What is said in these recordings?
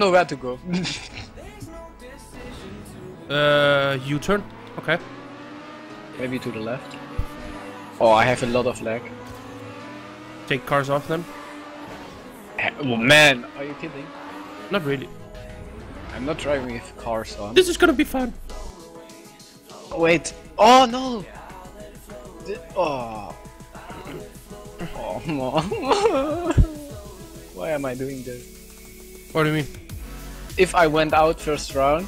know where to go. U-turn. Okay. Maybe to the left. Oh, I have a lot of lag. Take cars off them. Oh man, are you kidding? Not really. I'm not driving with cars on. This is gonna be fun. Wait. Oh no. Oh. Oh no. Why am I doing this? What do you mean? If I went out first round.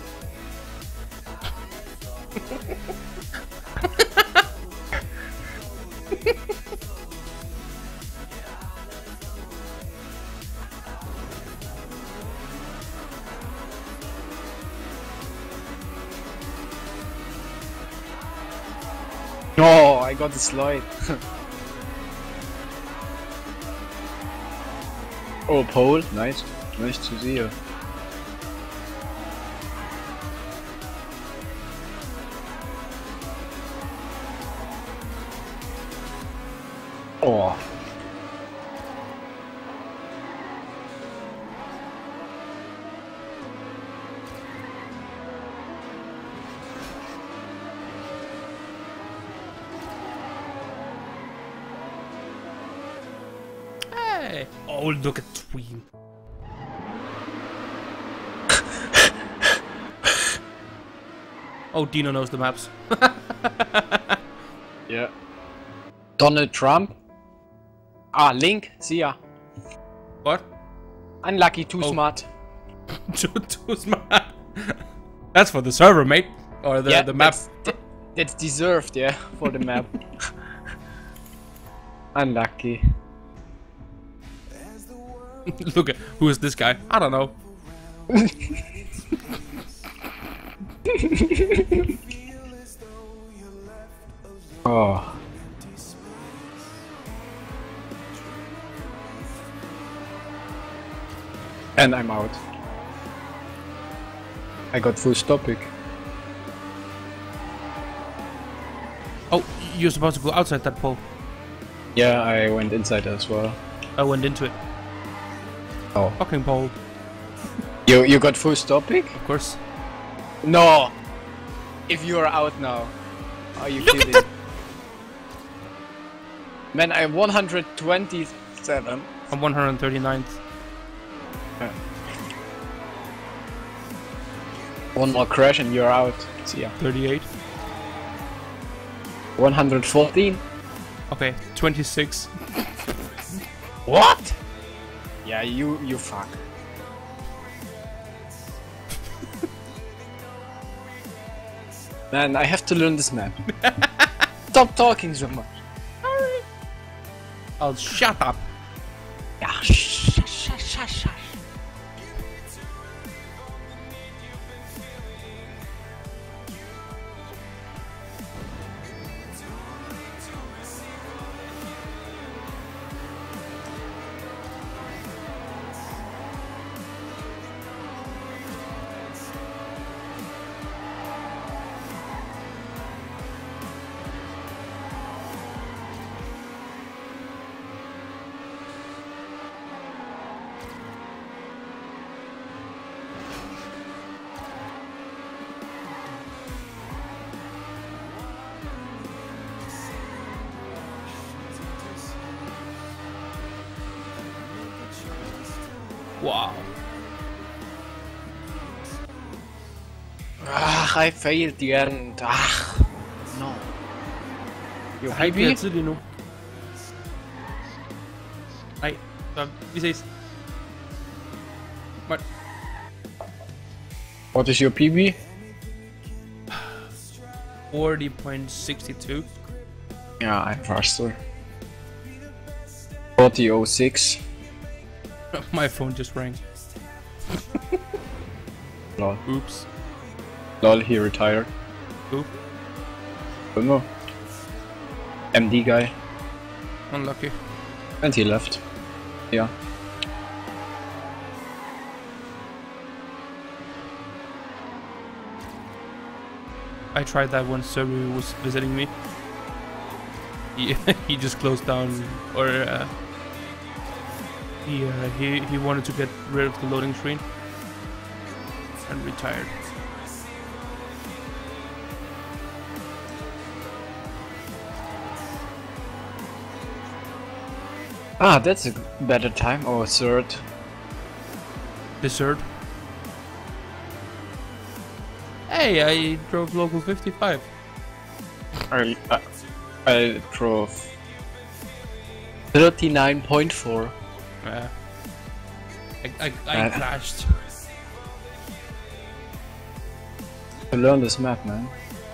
No, I got the slide. Oh, pole, nice. Nice to see you. Oh. Hey. Oh, look at Tween. Oh, Dino knows the maps. Yeah. Donald Trump. Ah, Link. See ya. What? Unlucky, too smart. Too smart. That's for the server, mate. Or the map. That's deserved, yeah, for the map. Unlucky. Look at who is this guy? I don't know. Oh. And I'm out. I got full stopping. Oh, you're supposed to go outside that pole. Yeah, I went inside as well. I went into it. Oh. Fucking pole. You got full stopping? Of course. No! If you're out now. Are you Look kidding? at that! Man, I'm 127. I'm 139th. One more crash and you're out. See ya. 38. 114. Okay, 26. What? Yeah, you fuck. Man, I have to learn this map. Stop talking so much. I'll shut up. Yeah, shush. Wow. Ah, I failed the end. Ah, no. You Hej, vi happy? har tid lige nu. Nej, så vi ses. What? What is your PB? 40.62. Yeah, I'm faster. 40.06. My phone just rang. Lol. Oops. Lol, he retired. Who? Don't know. MD guy. Unlucky. And he left. Yeah. I tried that when Seru was visiting me. He just closed down, or he wanted to get rid of the loading screen. and retired. Ah, that's a better time. Or third. Dessert. Hey, I drove local 55. I drove 39.4. Yeah. I crashed. To learn this map, man.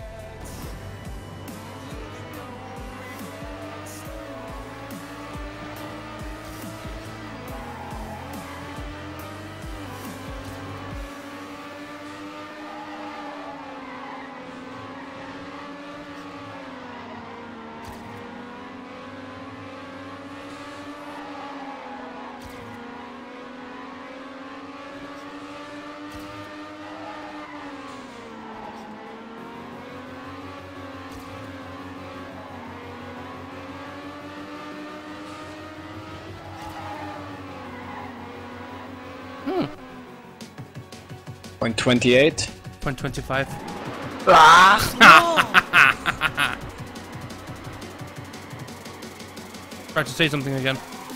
Point 28. Point 25. Ah, Try to say something again.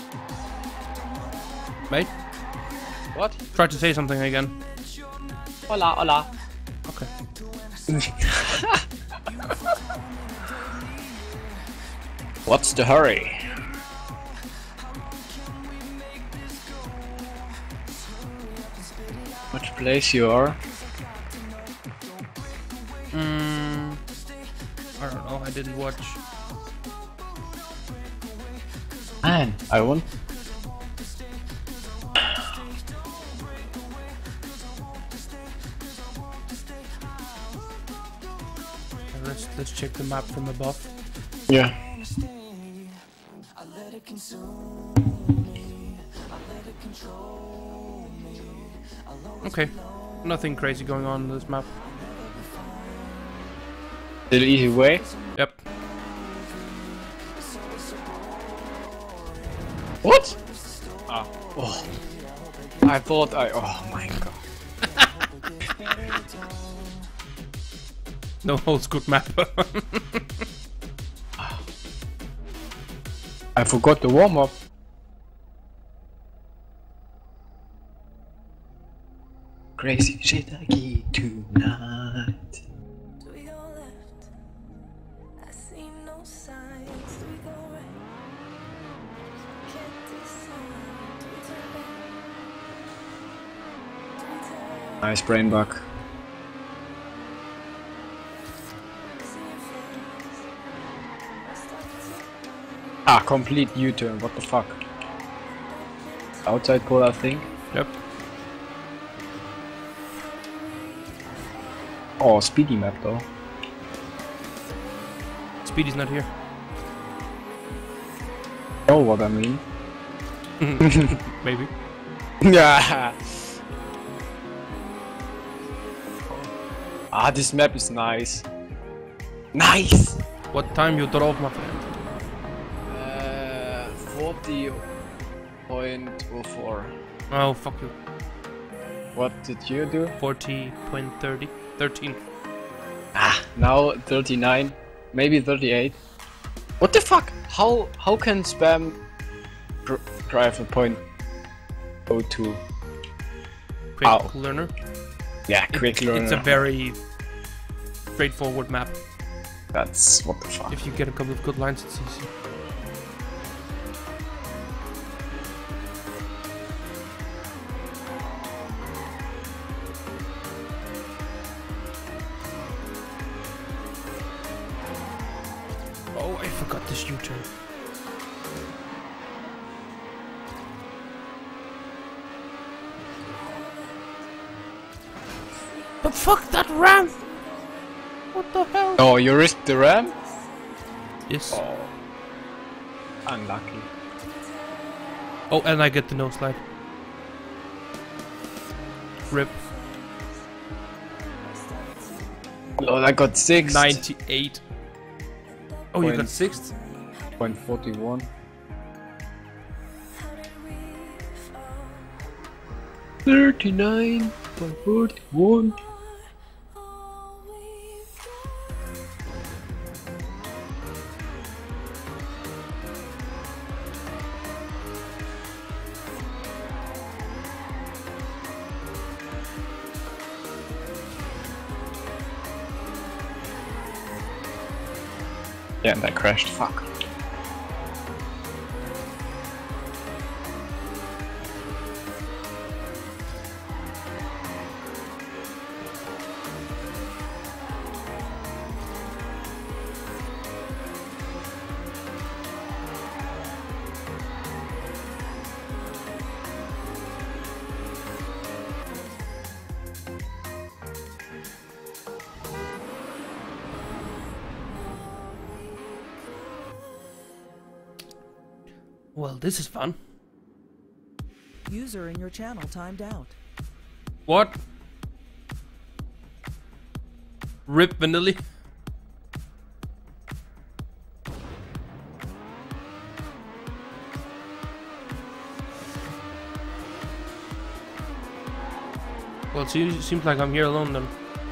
Mate? What? Try to say something again. Hola, hola. Okay. What's the hurry? Which place you are? I don't know, I didn't watch. Man, I won. Let's check the map from above. Yeah. Okay, nothing crazy going on this map. The easy way? Yep. What? Ah. Oh. I thought oh my god. No holds good map. I forgot the warm up. Crazy shit I get tonight. Do we go left? I see no signs. Do we go right? Can't decide. Do we turn back? Do we turn? Nice brain bug. See your face. I start to Ah, complete U-turn, what the fuck? Outside pole, I think. Yep. Oh, speedy map though. Speedy's not here. Know what I mean? Maybe. Yeah. Ah, this map is nice. Nice! What time you drove, my friend? 40.04. Oh, fuck you. What did you do? 40.30. 13. Ah, now 39, maybe 38. What the fuck? How can spam drive a point 02? Quick Ow. learner. Yeah, quick learner. It's a very straightforward map. That's what the fuck. If you get a couple of good lines, it's easy. Oh, I forgot this U-turn. But fuck that ramp! What the hell? Oh, you risked the ram? Yes. Oh. Unlucky. Oh, and I get the no slide. Rip. Oh, I got 6th. 98. Oh, you got 6th? 0.41. 39. 41. all we've Yeah, and that crashed. Fuck. Well, this is fun. User in your channel timed out. What? Rip Vanilli. Well, it seems like I'm here alone then.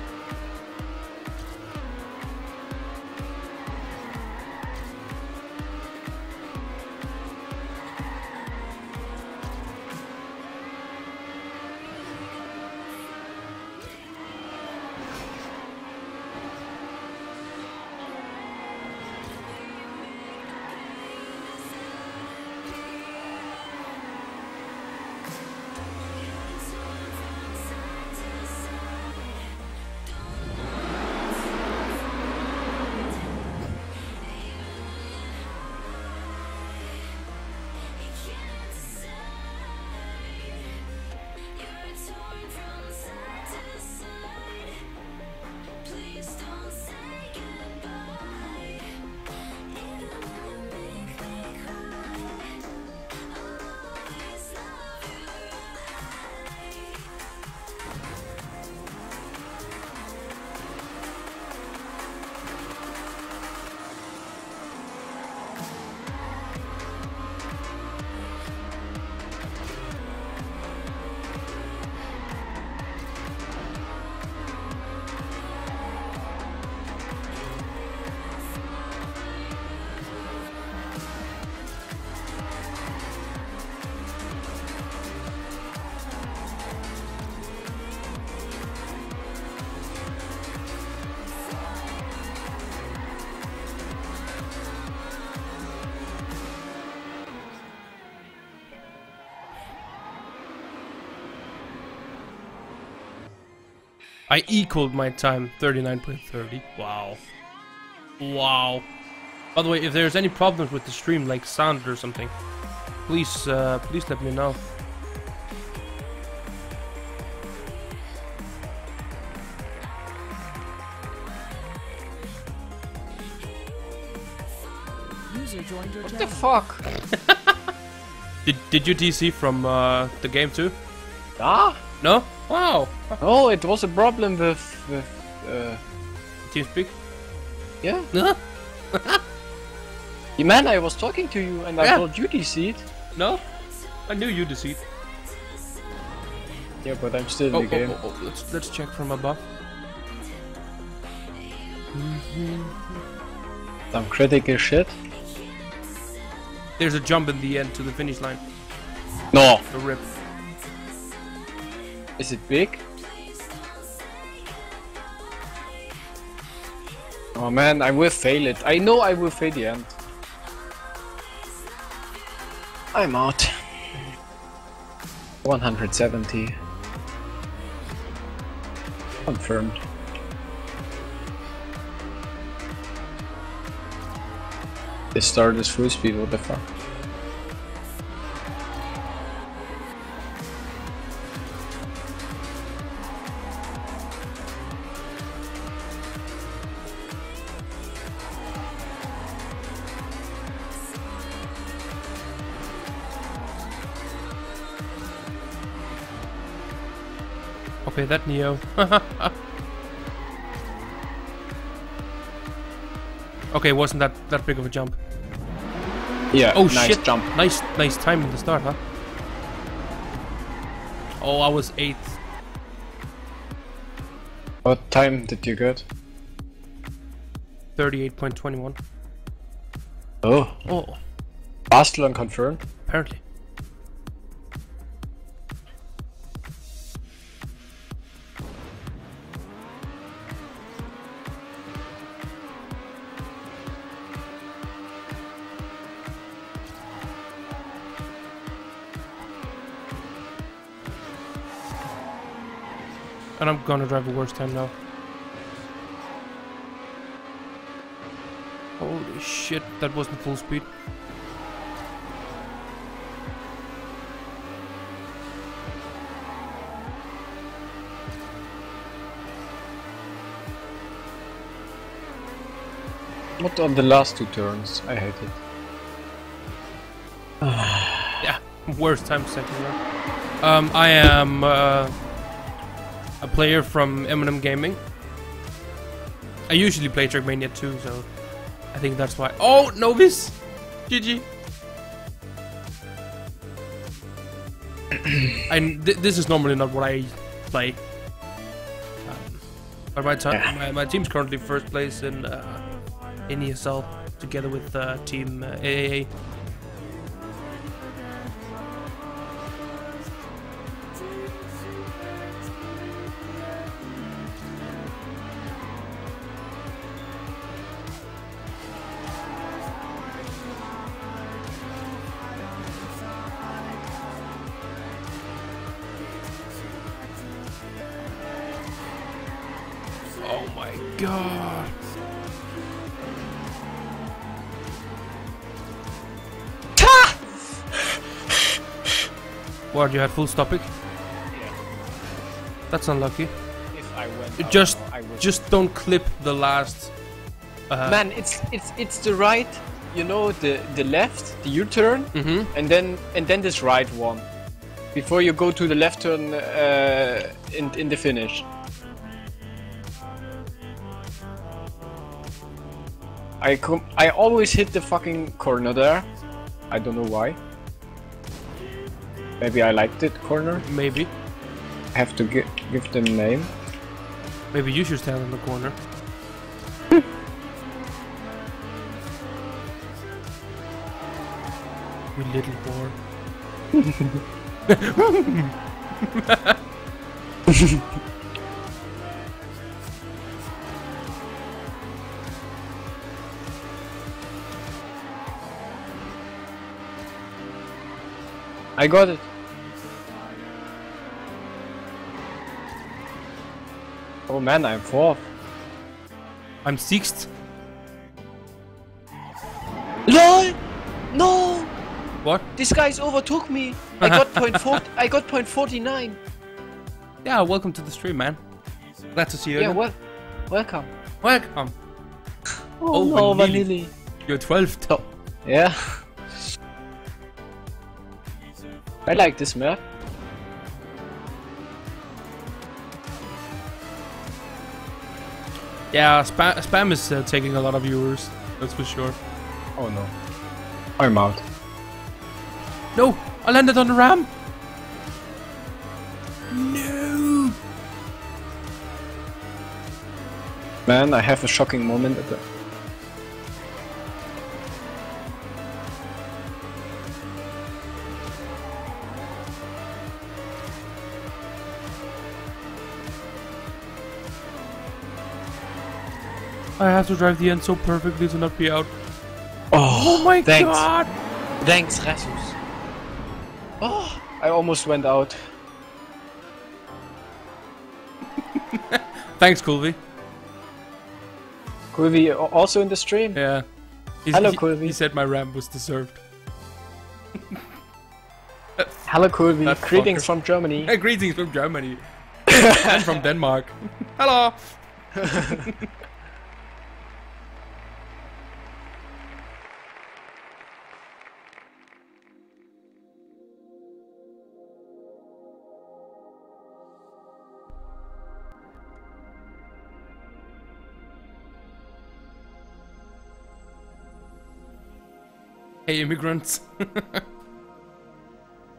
I equaled my time, 39.30. Wow. Wow. By the way, if there's any problems with the stream, like sound or something, please please let me know. User joined your What channel. the fuck? Did you TC from the game too? Ah? No? Wow. Oh, it was a problem with TeamSpeak? yeah. No? Yeah, man, I was talking to you and I Yeah. thought you DC'd. No? I knew you deceived. Yeah, but I'm still in Oh, the game. let's check from above. Some critical shit. There's a jump in the end to the finish line. No. A rip. Is it big? Oh man, I will fail it. I know I will fail the end. I'm out. 170. Confirmed. This start is full speed, what the fuck? Okay, that Neo. Okay, wasn't that big of a jump? Yeah, Oh nice shit! jump. Nice time in the start, huh? Oh, I was 8th. What time did you get? 38.21. Oh, Oh, Barcelona confirmed. apparently. And I'm gonna drive a worse time now. Holy shit, that wasn't full speed. Not on the last 2 turns. I hate it. Yeah, worst time second round. I am a player from Eminem Gaming. I usually play Trackmania too, so I think that's why. Oh, Novice! GG. This is normally not what I play. But my team's currently first place in ESL together with team AAA. Oh my god. What, you had full stopping? Yeah. That's unlucky. If I went Just don't clip the last Man, it's the right, you know, the left, the U-turn, and then this right one. Before you go to the left turn in the finish. I always hit the fucking corner there. I don't know why. Maybe I liked it corner. maybe. I have to give them name. Maybe you should stand in the corner. You little whore. I got it. Oh man, I'm 4th. I'm 6th. LOL! No! What? This guy's overtook me. I got I got point 49. Yeah, welcome to the stream, man. Glad to see you. Yeah, again. welcome. Welcome. Oh, Oh, no, Vanilli. Vanilli. You're 12th. Yeah. I like this map. Yeah, spam is taking a lot of viewers. That's for sure. Oh no. I'm out. No, I landed on the ram. No. Man, I have a shocking moment at the... I have to drive the end so perfectly to not be out. Oh, Oh my thanks. god! Thanks, Jesus. Oh, I almost went out. Thanks, Kulvi. Kulvi also in the stream? Yeah. Hello, Kulvi. He said my ramp was deserved. Hello, Kulvi. That Greetings fucker. from Germany. Greetings from Germany. And from Denmark. Hello! Hey, immigrants.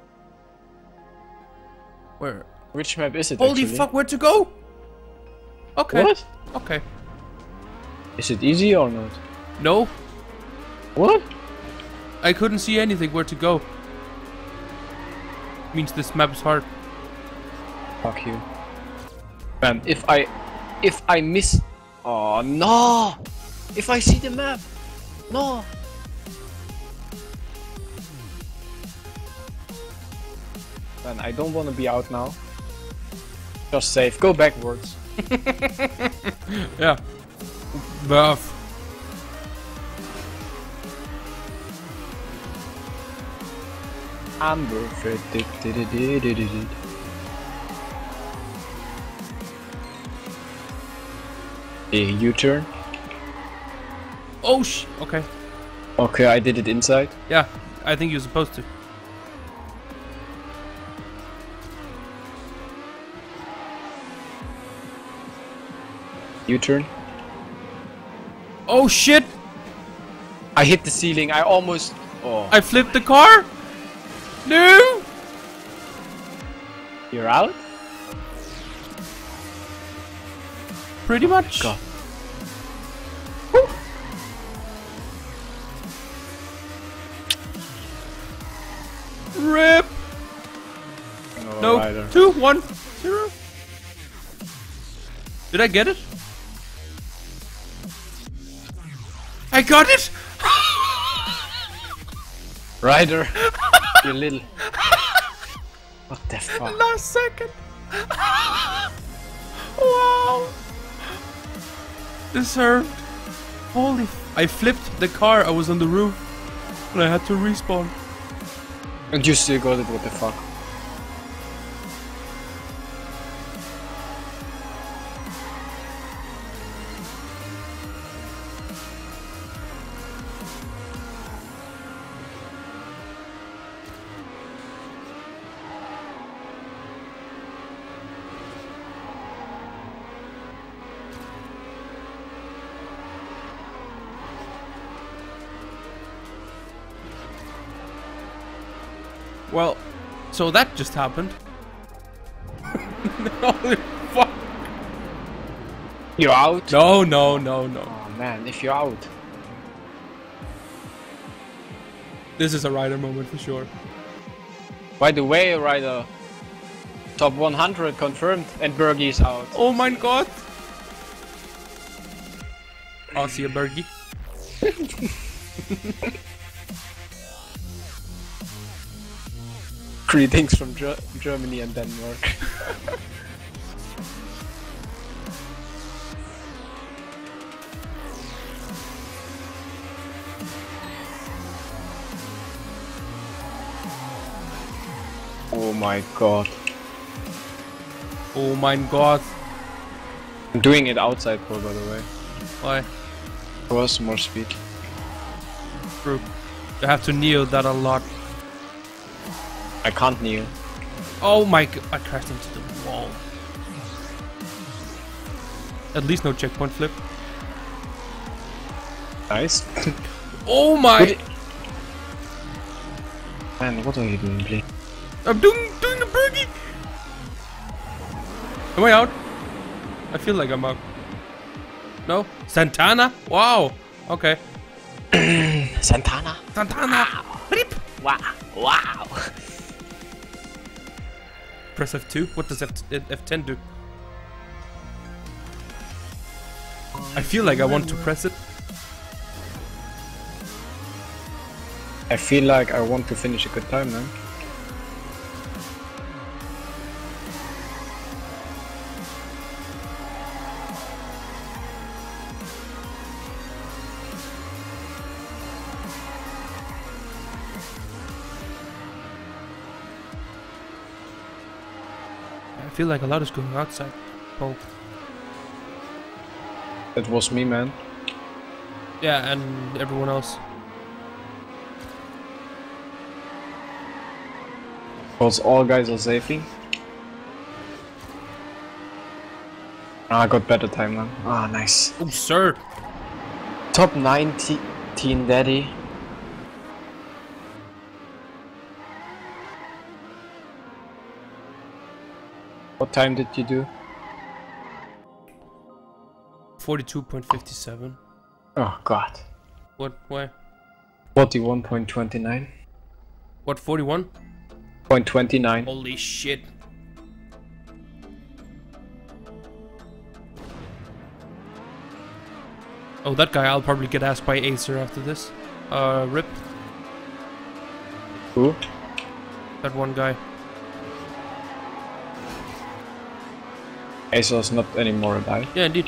Where? Which map is it Holy actually? fuck, where to go? Okay. What? Okay. Is it easy or not? No, What? I couldn't see anything where to go. Means this map is hard. Fuck you. Man, if I miss... Oh, no! If I see the map! No! Man, I don't want to be out now. Just safe. Go backwards. Yeah. Buff. Amber. A U-turn. Oh okay. Okay, I did it inside. Yeah, I think you're supposed to. U-turn. Oh shit! I hit the ceiling. I almost... Oh. I flipped the car? No! You're out? Pretty much. God. RIP! No, Rider. 2, 1, 0. Did I get it? I got it! Ryder, you little... What the fuck? Last second! Wow! Deserved. Holy I flipped the car, I was on the roof. And I had to respawn. And you still got it, what the fuck? Well, so that just happened. Holy fuck. You're out? No, no, no, no. Oh man, if you're out. This is a rider moment for sure. By the way, Ryder, top 100 confirmed and Bergie's out. Oh my god. I'll see you, Bergie. Greetings from Germany and Denmark. Oh my god. Oh my god. I'm doing it outside Pro, by the way. Why? For us, more speed. True. You have to kneel that a lot. I can't kneel. Oh my god. I crashed into the wall. At least no checkpoint flip. Nice. Oh my. Man, what are you doing, please? I'm doing the Bergie. Am I out? I feel like I'm out. No? Santana? Wow. Okay. Santana. Santana. Rip. Wow. Wow. Press F2. What does F10 do? I feel like I want to press it. I feel like I want to finish a good time, man. I feel like a lot is going outside. Oh. That was me, man. Yeah, and everyone else. Because all guys are safing. Ah, I got better time, man. Ah, nice. Oh, sir. Top 19, daddy. What time did you do? 42.57. Oh god. What? Why? 41.29. What? 41? 0.29. Holy shit. Oh, that guy, I'll probably get asked by Acer after this. Rip. Who? That one guy. Acer's not anymore alive. Yeah, indeed.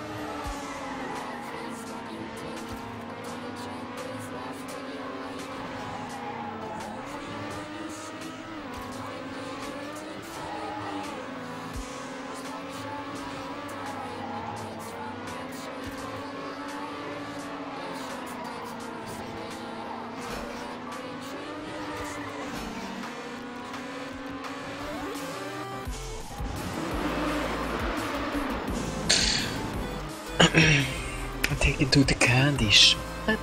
I take it to the candy shop.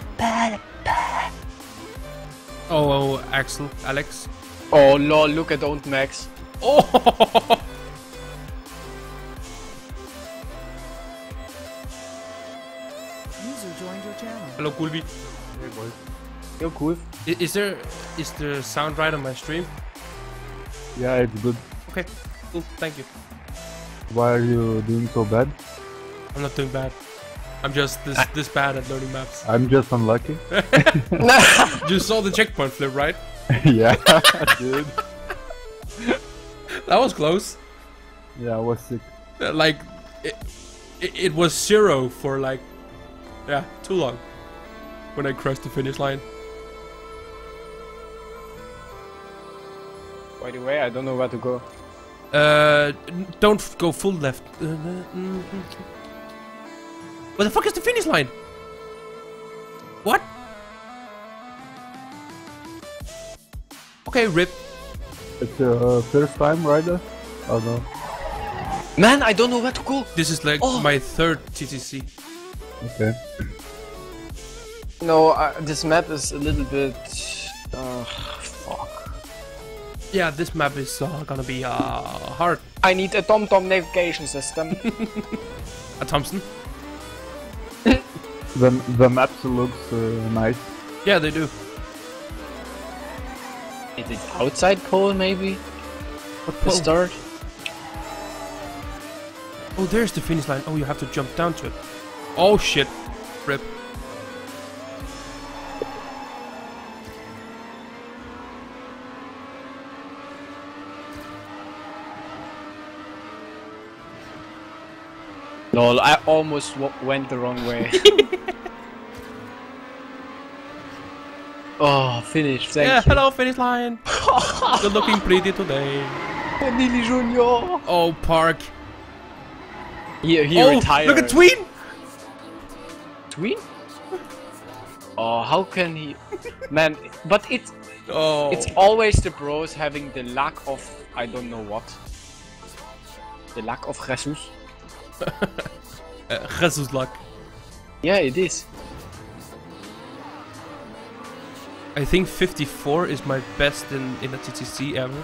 Oh, Axel, Alex. Oh lol, look at old Max. Oh! User joined your channel. Hello, Kulvi. Hey boys. You're cool. Is there sound right on my stream? Yeah, it's good. Okay, cool. Thank you. Why are you doing so bad? I'm not doing bad. I'm just this bad at learning maps. I'm just unlucky. You saw the checkpoint flip, right? Yeah, dude. That was close. Yeah, I was sick. Like, it was 0 for like, yeah, too long. When I crossed the finish line. By the way, I don't know where to go. Don't go full left. Where the fuck is the finish line? What? Okay, Rip. It's your first time rider? Oh no. Man, I don't know where to go. This is like my third TTC. Okay. No, this map is a little bit... fuck. Yeah, this map is gonna be hard. I need a TomTom navigation system. A Thompson? The maps looks nice. Yeah, they do. Is it outside pole maybe? What The pole? start? Oh, there's the finish line. Oh, you have to jump down to it. Oh shit. Rip. Lol, I almost went the wrong way. Oh, finish, thank Yeah, you. hello finish line. You're looking pretty today. Vanilli Junior. Oh, Park. He Oh, retired. look at Tween. Tween? Oh, how can he... Man, but it's always the bros having the lack of... I don't know what. The lack of Jesus. Jesus luck. Yeah, it is. I think 54 is my best in a TTC ever.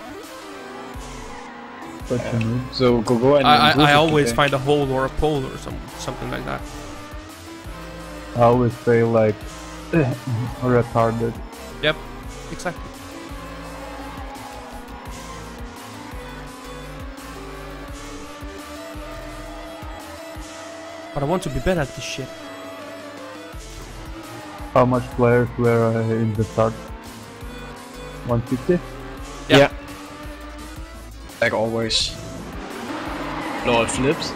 But you know. So go and... I always find a hole or a pole or something like that. I always say like retarded. Yep, exactly. But I want to be better at this shit. How much players were in the start? 150? Yeah. Like always. Lol flips.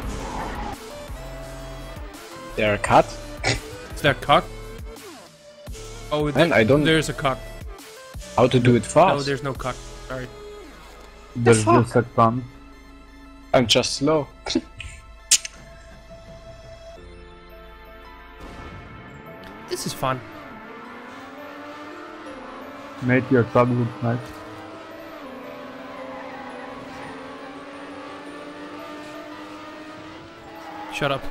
They're cut. Is there a cock? Oh, Man, I don't- there's a cock. How to do it fast? No, there's no cock. Sorry. There's fuck? just a gun. I'm just slow. This is fun. Mate, your tug looks nice. Shut up.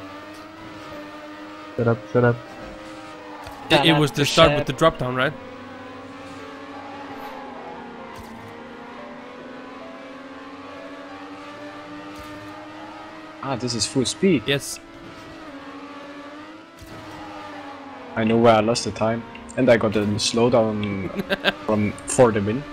Shut up, shut up. It was the start with the drop down, right? Ah, this is full speed. Yes. I know where I lost the time. And I got a slowdown for the win.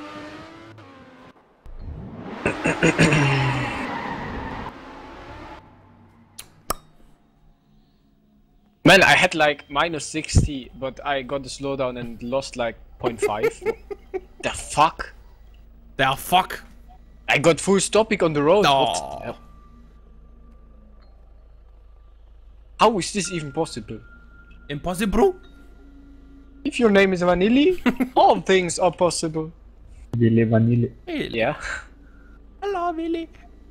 Man, I had like minus 60, but I got the slowdown and lost like 0.5. The fuck? The fuck? I got full stopping on the road. No. What the hell? How is this even possible? Impossible? If your name is Vanilli, all things are possible. Vanilli. Yeah. Hello, Willy.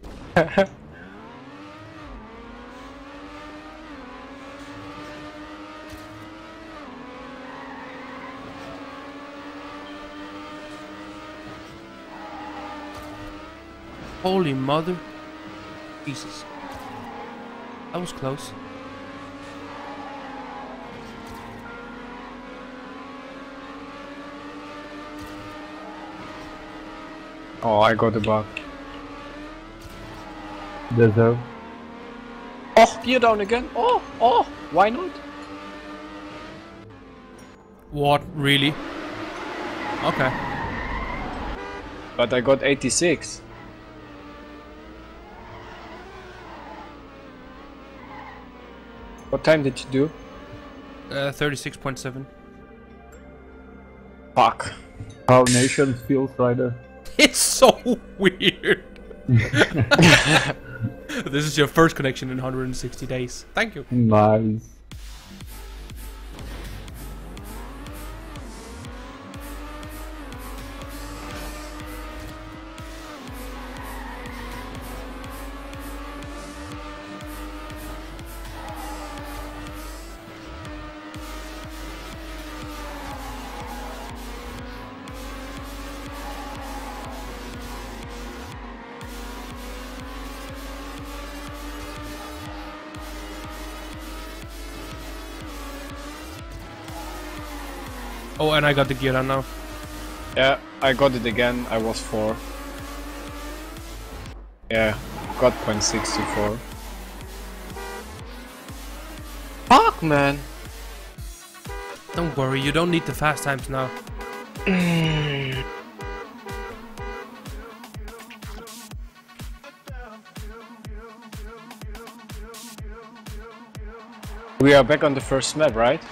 Holy mother. Jesus. That was close. Oh, I got the bug. Deserve. Oh, gear down again. Oh, why not? What? Really? Okay. But I got 86. What time did you do? 36.7. Fuck. How nations feels, Ryder. It's so weird. This is your first connection in 160 days. Thank you. Nice. Oh, and I got the gear on now. Yeah, I got it again. I was 4. Yeah, got 0.64. Fuck, man. Don't worry, you don't need the fast times now. We are back on the first map, right?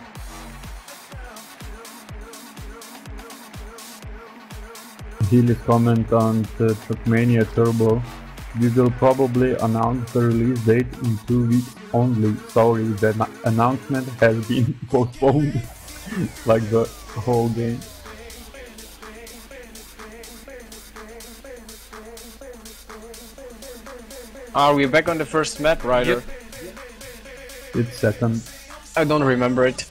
Healy's comment on the Trackmania Turbo. We will probably announce the release date in 2 weeks only. Sorry, the announcement has been postponed. Like the whole game. Are we back on the first map, Ryder? Yep. It's second. I don't remember it.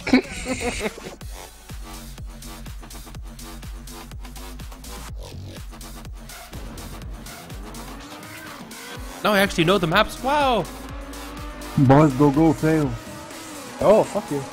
Now I actually know the maps. Wow! Boys, go, fail. Oh, fuck you.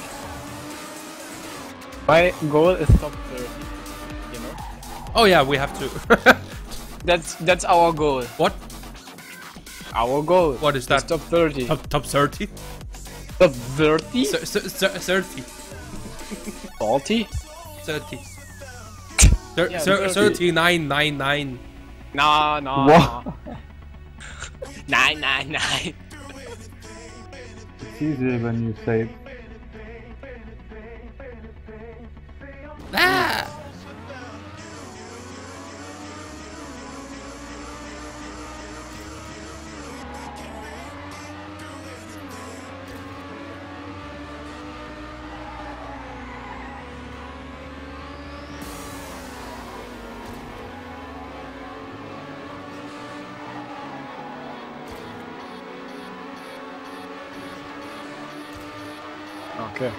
My goal is top 30, you know? Oh yeah, we have to. That's our goal. What? Our goal. What is that? Top 30. Top 30? Top 30? 30. 40? 30. Yeah, 30. 3999. No. What? 999. It's easier when you save. Ah! Okay.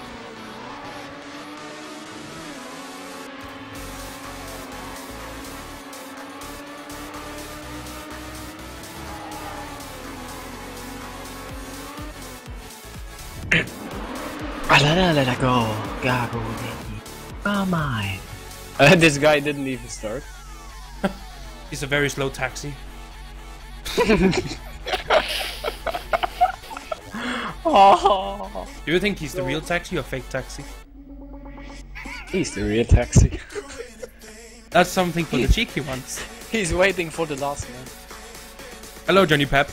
Let it go. Oh my. This guy didn't even start. He's a very slow taxi. Oh, Do you think he's the real taxi or fake taxi? he's the real taxi. That's something for the cheeky ones. He's waiting for the last man. Hello, Johnny Pep.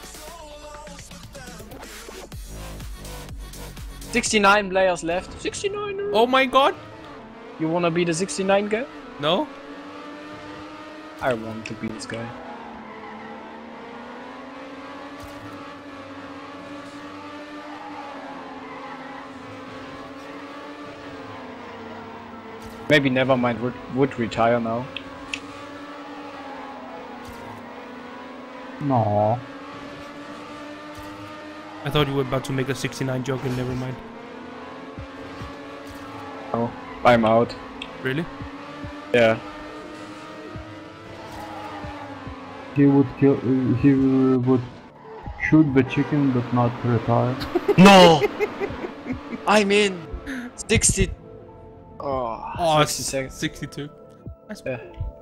69 players left. 69. Oh my god. You wanna be the 69 guy? No? I want to be this guy. Maybe never mind. Would retire now. No. I thought you were about to make a 69 joke and never mind. Oh, I'm out. Really? Yeah. He would kill. He would shoot the chicken, but not retire. No! I'm in! 60... Oh, 60 seconds. 62. Nice. Yeah.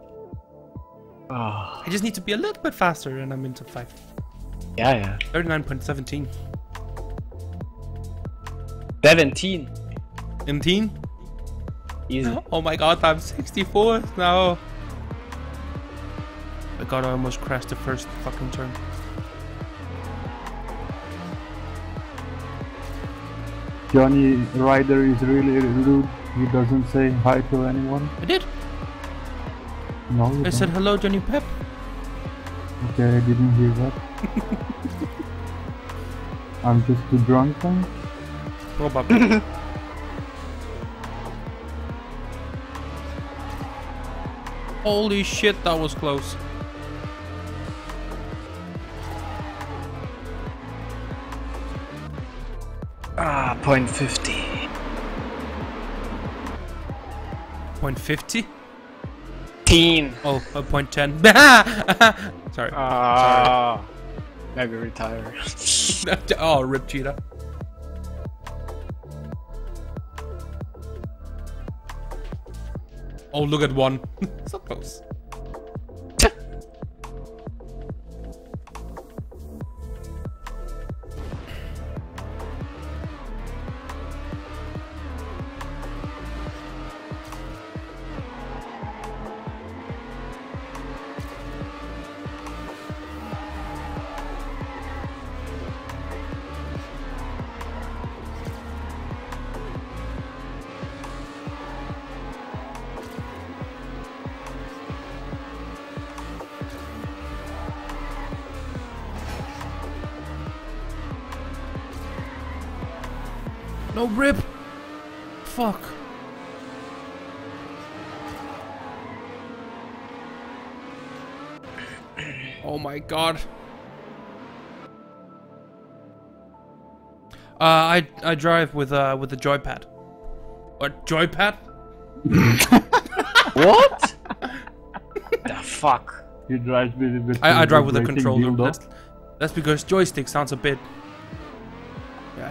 Oh. I just need to be a little bit faster and I'm into 5. Yeah. 39.17. 17. 17? Easy. Oh my god, I'm 64 now. My god, I almost crashed the first fucking turn. Johnny Ryder is really rude. He doesn't say hi to anyone. I did. No, you I said don't. hello, Johnny Pep. Okay, I didn't hear that. I'm just too drunk then. Probably. Holy shit, that was close. Ah, point 50. Point 50? Teen. Oh, point 10. Sorry. Ah. Maybe retire. Oh, rip cheetah. Oh, look at one. So close. No rip. Fuck. Oh my god. I drive with a joypad. What, joypad? What? The fuck? He drives with I drive with a racing controller. dildo. That's because joystick sounds a bit. Yeah.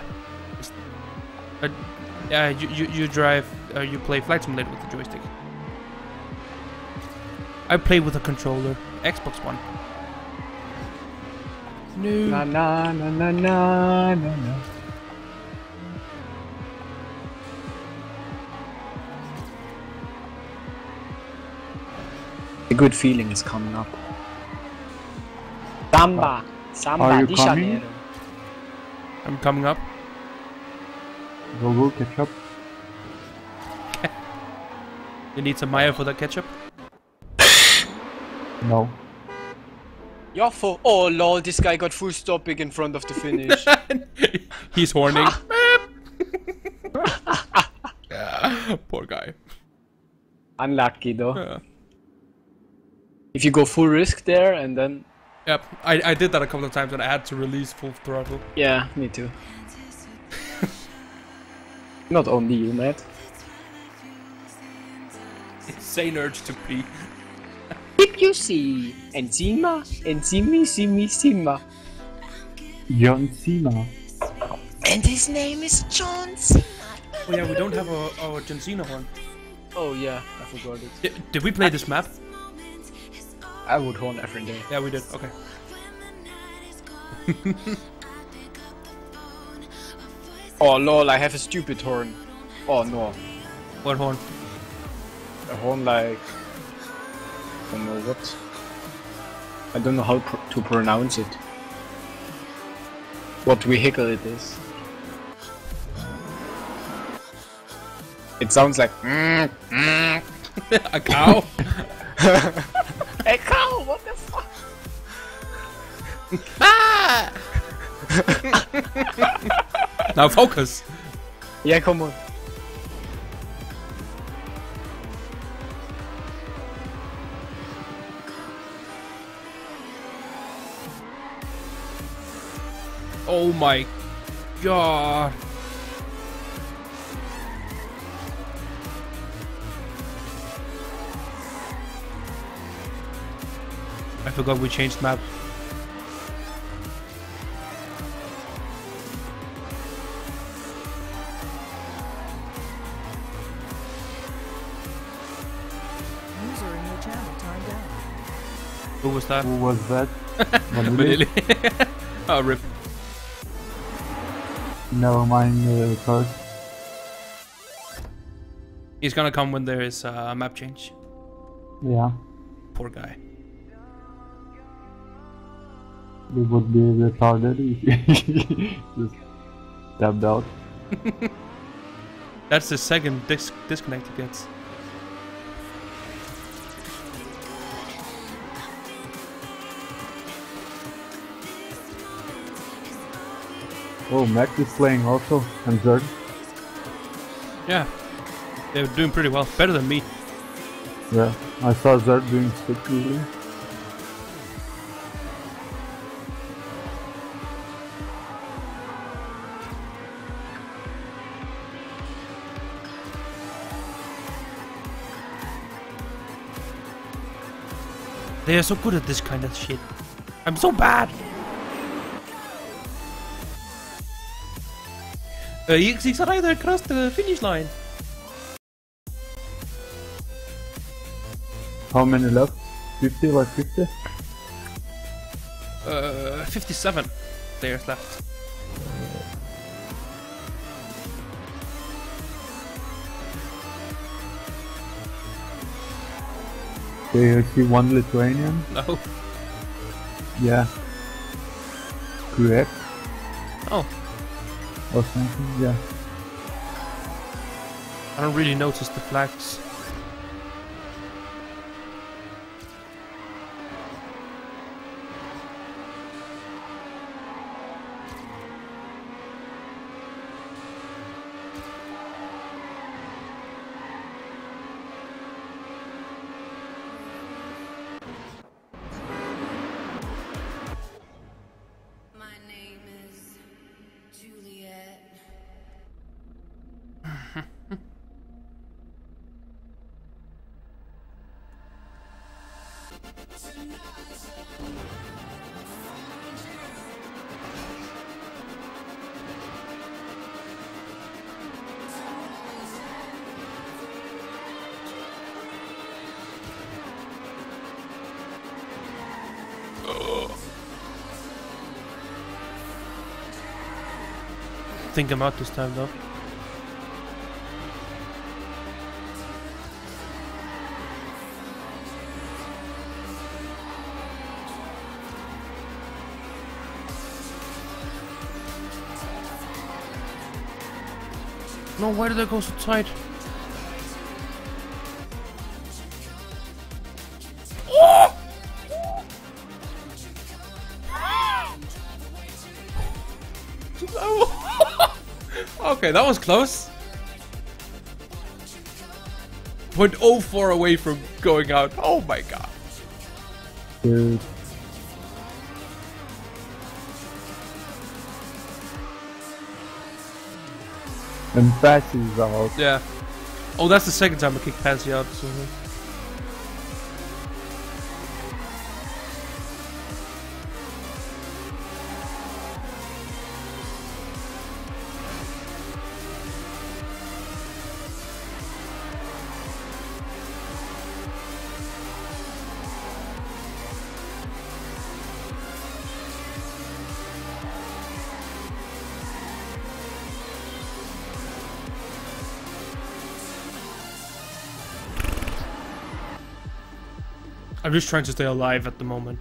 Yeah, you drive. You play Flight Simulator with the joystick. I play with a controller. Xbox One. No. Na na na na na na na. The good feeling is coming up. Samba, Samba Are you di coming? Janeiro. I'm coming up. Go ketchup. You need some mayo for that ketchup? No. You're for. Oh lol, this guy got full stopping in front of the finish. He's horny. Yeah, poor guy. Unlucky though. Yeah. If you go full risk there and then. Yep, I did that a couple of times and I had to release full throttle. Yeah, me too. Not only you, Matt. Insane urge to pee. Did you see? Enzima? Enzima. John Cena. And his name is John Cena. Oh yeah, we don't have our John Cena horn. Oh yeah, I forgot it. Did we play this map? I would horn every day. Yeah, we did. Okay. Oh lol, I have a stupid horn. Oh no. What horn? A horn like... I don't know what. I don't know how to pronounce it. What vehicle it is. It sounds like... A cow? A cow, what the fuck? Ah! Now focus. Yeah, come on. Oh my god. I forgot we changed map. User in your channel timed out. Who was that? Who was that? Vanilli. Oh, rip. Never mind the card. He's gonna come when there is a map change. Yeah, Poor guy. it would be retarded if he just tapped out. That's the second disconnect he gets. Oh, Max is playing also, and Zerd. Yeah. They're doing pretty well. Better than me. Yeah, I saw Zerd doing stick really. They are so good at this kind of shit. I'm so bad. xxrider crossed the finish line. How many left? 50, like 50? 57 players left. Okay, I see one Lithuanian. No. Yeah. Correct. Oh, Or something, yeah. I don't really notice the flags. My name is Juliet. Think I'm out this time though. No, why did I go so tight? Okay, that was close. 0.04 away from going out. Oh my god. Dude. And passes out. Yeah. Oh, that's the second time I kicked Pansy out. So. I'm just trying to stay alive at the moment.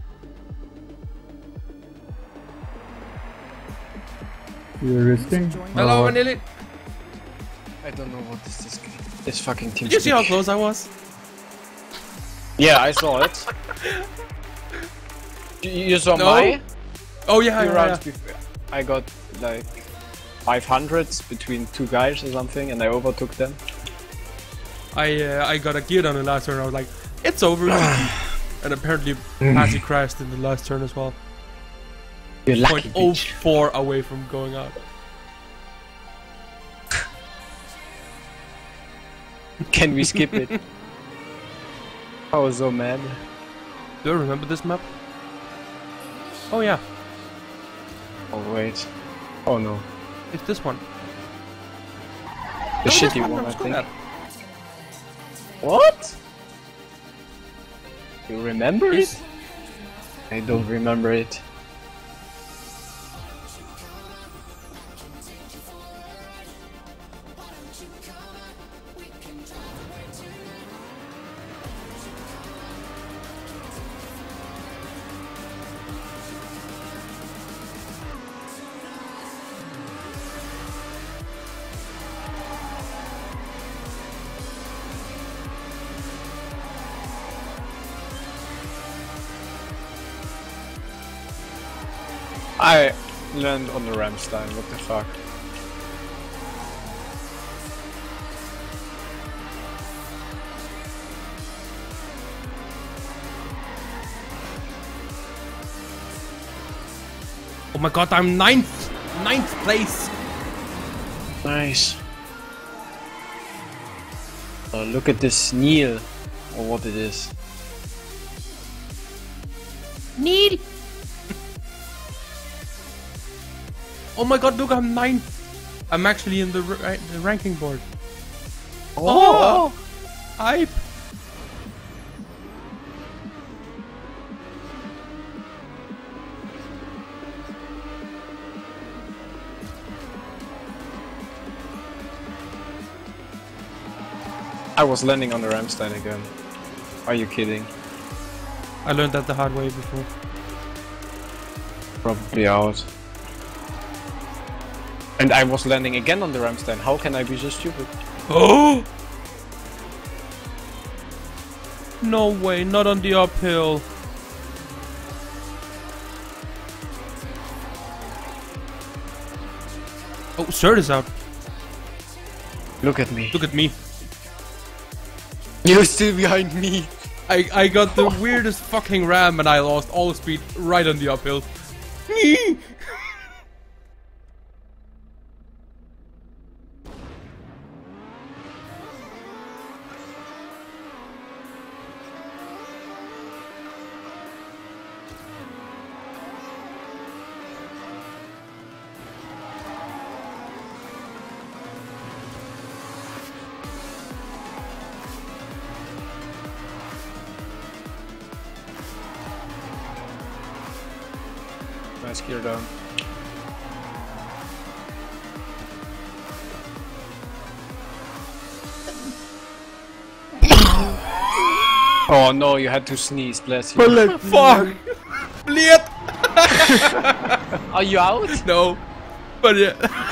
You're risking? Hello, Or- Vanilli. I don't know what is this game. This fucking team. Did you see how close I was? Yeah, I saw it. You saw No. my Oh yeah, few yeah, rounds yeah. before. I got like 500s between two guys or something, and I overtook them. I got a gear on the last turn. I was like, it's over. And apparently, Passy crashed in the last turn as well. You're lucky, bitch. 0.04 away from going out. Can we skip it? I was so mad. Do you remember this map? Oh yeah, Oh wait. Oh no. it's this one. The No, shitty this one, I was think. good. What? You remember Yes. it? I don't remember it. I land on the Ramstein, what the fuck? Oh my god, I'm ninth place. Nice. Look at this Neil, or what it is. Neil. Oh my god, look, I'm ninth. I'm actually in the ranking board. Oh, hype. I was landing on the Ramstein again. Are you kidding? I learned that the hard way before. Probably out. And I was landing again on the Ramstein. How can I be so stupid? Oh! No way, not on the uphill. Oh, Cert is out. Look at me. Look at me. You're still behind me. I got the weirdest fucking ram and I lost all speed right on the uphill. Nice gear down. Oh no, you had to sneeze, bless you. Fuck! Bleed! Are you out? No. But yeah.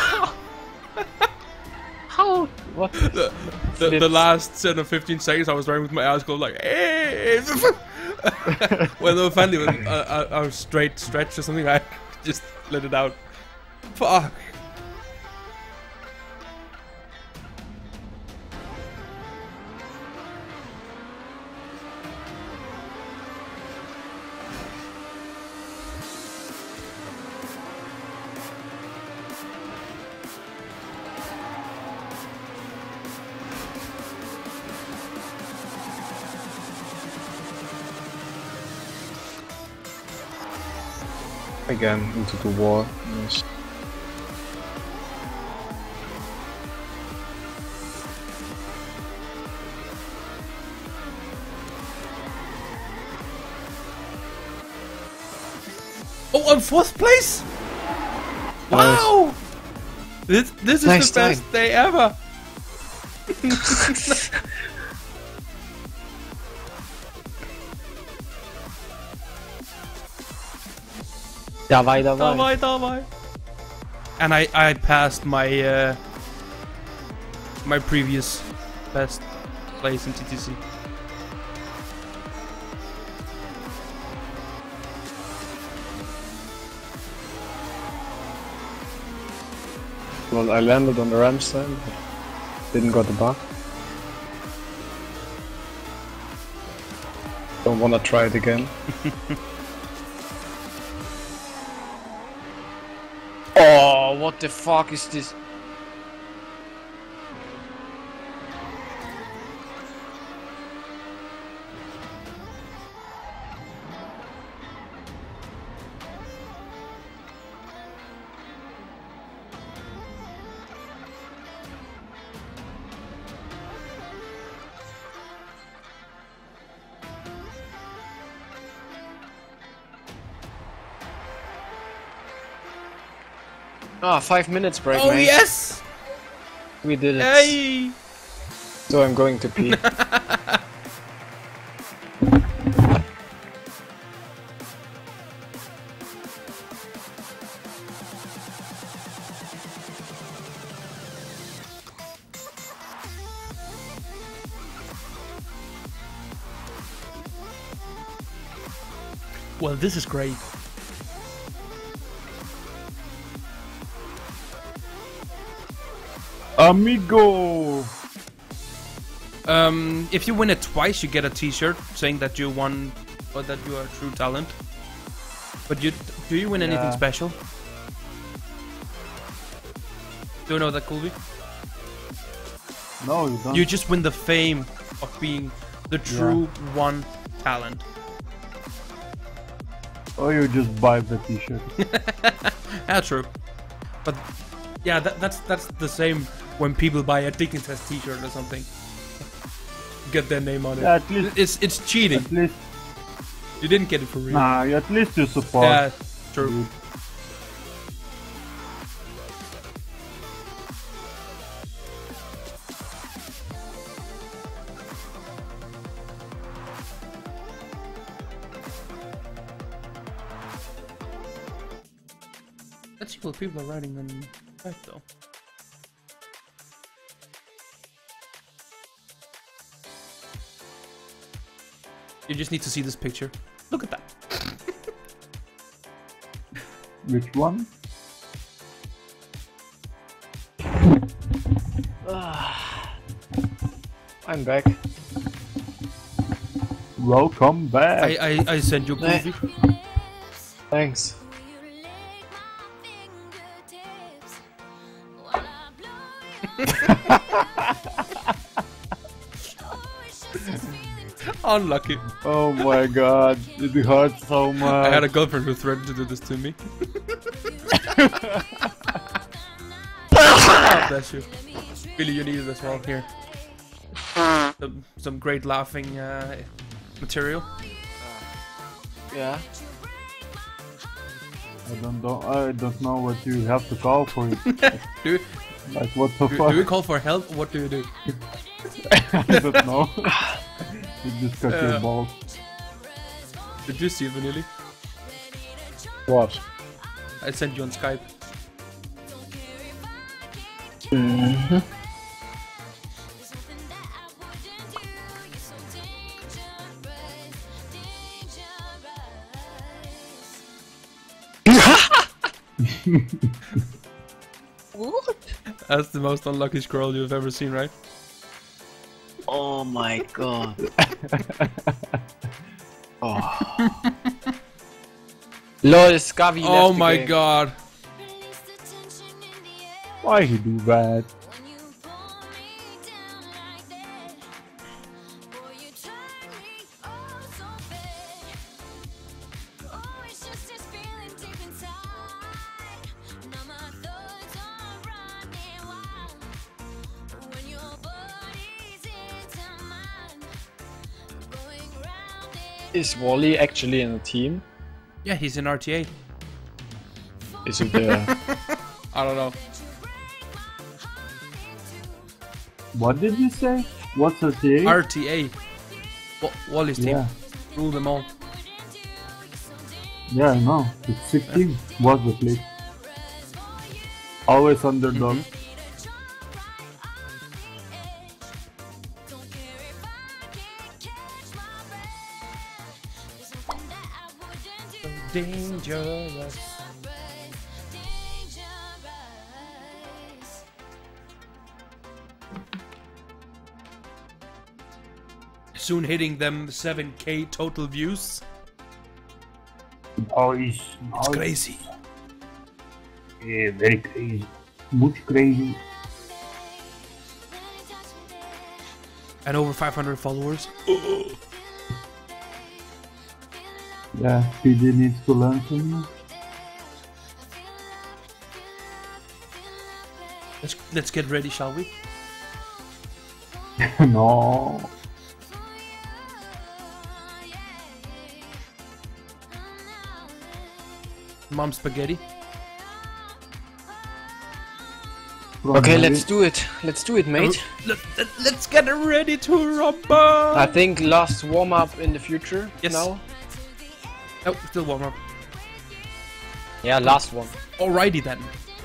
How? What? The last 10 or 15 seconds I was running with my eyes closed like, hey! When finally when I was straight stretch or something, I just let it out. Fuck. Again, into the wall. Yes. Oh, I'm 4th place? Wow! This is Nice the best day ever. Dawaj, dawaj. Dawaj, dawaj. And I passed my my previous best place in TTC. Well, I landed on the ramp stand, but didn't got the bug. Don't wanna try it again. Oh, what the fuck is this? Ah, 5 minutes break, Oh mate. yes! We did it. Hey! So I'm going to pee. Well, this is great. Amigo! If you win it twice, you get a T-shirt saying that you won or that you are a true talent. But do you win anything special? Do you know that, Colby? No, you don't. You just win the fame of being the true one talent. Or you just buy the t-shirt. That's true. But yeah, that's the same when people buy a Dick and Test T-shirt or something. Get their name on it. Yeah, at least, It's cheating. at least, You didn't get it for real. nah, at least you support. Yeah, true. Dude. Let's see what people are writing on that though. You just need to see this picture. Look at that. Which one? I'm back. Welcome back. I sent you a movie. Thanks. Unlucky. Oh my god, it hurts so much. I had a girlfriend who threatened to do this to me. Oh, bless you. Really, you need it as well. Here. Some great laughing material. Yeah. I don't know what you have to call for it. Do Like what the fuck? you call for help? What do you do? I don't know. You just cut your balls. Did you see Vanilli? What? I sent you on Skype. What? That's the most unlucky scroll you've ever seen, right? Oh my god. Oh. Lol, Scavi left Oh the my game. god. Why he do that? Is Wally actually in a team? Yeah, he's in RTA. Is it the... I don't know. What did you say? What's a TA? RTA. Wally's team. Yeah. Rule them all. Yeah, I know. It's 16 was the place. Always underdog. Dangerous. Soon hitting them 7K total views. It's It's crazy. Yeah, very crazy. Much crazy. And over 500 followers. Yeah, PD needs to learn something. Let's get ready, shall we? No. Mom spaghetti. Okay, let's do it. Let's do it, mate. Let's get ready to rumble. I think last warm up in the future. Yes. Now. Oh, still warm up. Yeah, last one. Alrighty then.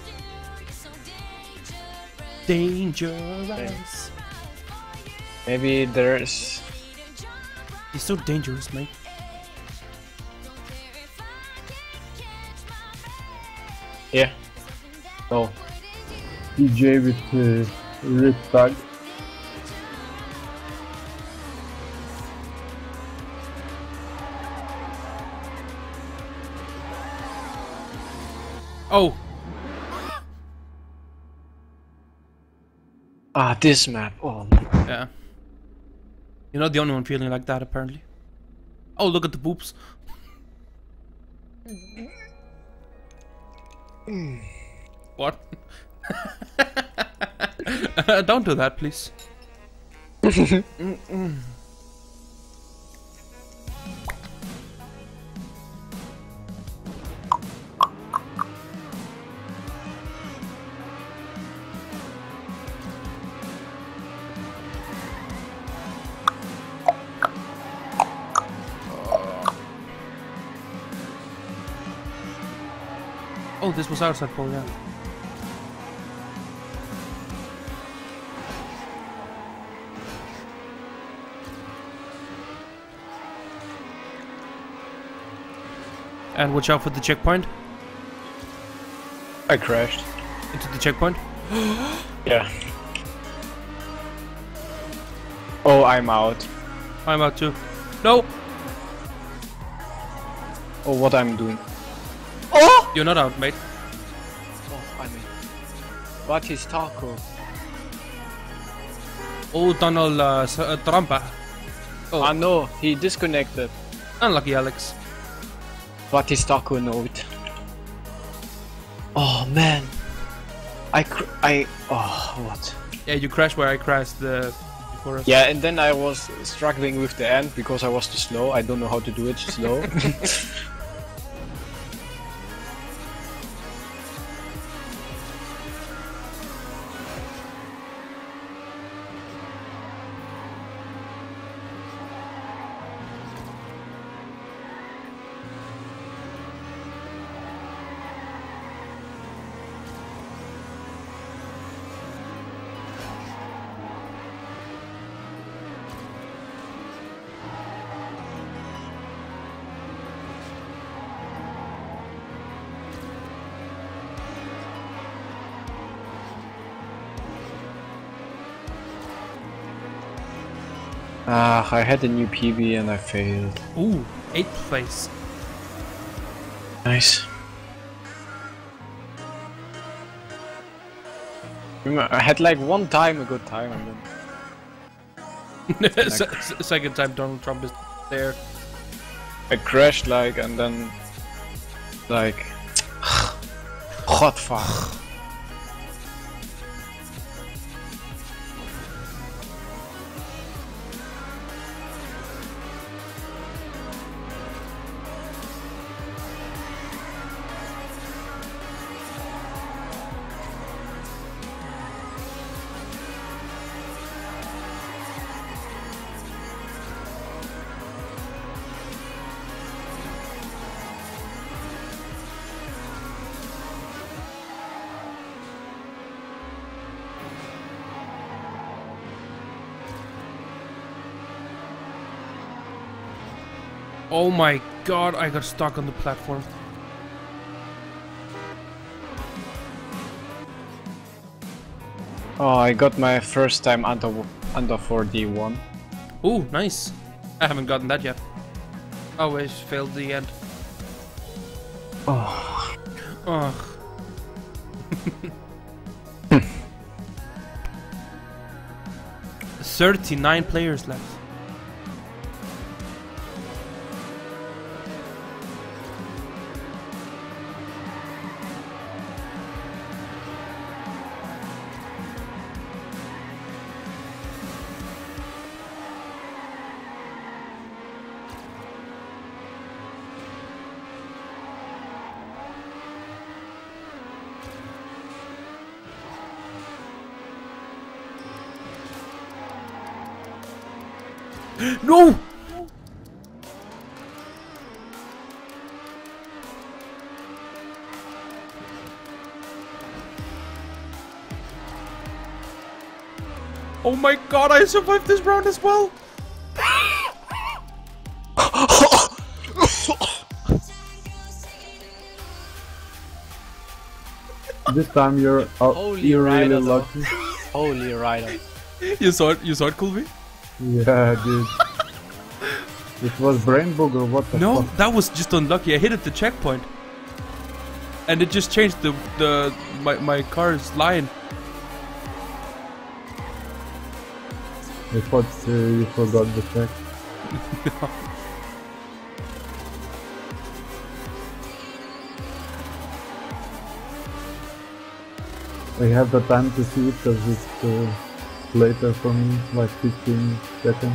Dangerous. Maybe there's. He's so dangerous, mate. Yeah. Oh. DJ with red tag. Oh. Ah, this map. Oh man. Yeah. You're not the only one feeling like that, apparently. Oh, look at the boobs. What? Don't do that, please. Oh, this was outside pole, yeah. And watch out for the checkpoint. I crashed. Into the checkpoint. Yeah. Oh, I'm out. I'm out too. No! Oh, what I'm doing. Oh! You're not out, mate. Oh, I mean. What is taco? Oh, Donald Trampa. Oh, Ah no, he disconnected. unlucky Alex. What is taco note? Oh man. Oh, what? Yeah, you crashed where I crashed before us. Yeah, and then I was struggling with the end because I was too slow. I don't know how to do it slow. Ah, I had a new PB and I failed. Ooh, 8th place. Nice. Remember, I had like one time a good time and then Second time Donald Trump is there. I crashed like and then like hot fuck. Oh my god, I got stuck on the platform. Oh, I got my first time under 4D1. Ooh, nice. I haven't gotten that yet. Always failed the end. Oh. Ugh. 39 players left. No! Oh my god, I survived this round as well! This time you're you're really lucky. Holy rider. You saw it, Colby? Yeah, dude. It was brain bug or what the No, fuck? that was just unlucky. I hit at the checkpoint. And it just changed my car's line. I thought you forgot the check. I have the time to see it because it's later for me, like 15 seconds.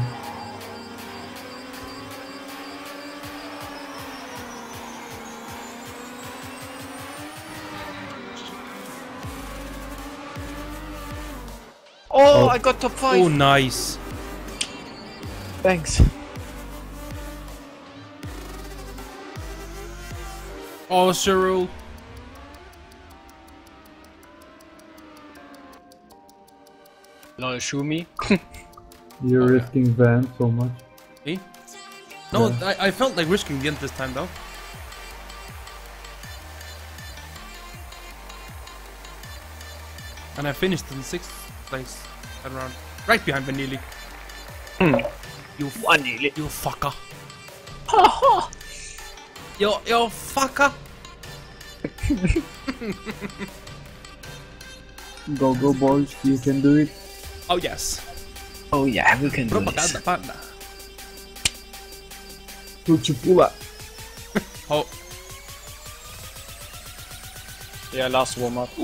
Oh, I got top 5. Oh, nice. Thanks. Oh, Cyril. No, shoot me. You're risking the end so much. See? No, Yeah. I felt like risking the end this time though. And I finished in 6th place that round. Right behind Vanilli. You Vanilli. You fucker. you fucker. Go boys, you can do it. Oh yes. Oh yeah, we can do this. PropogandaPanda. Puchipula. Oh. Yeah, last warm up.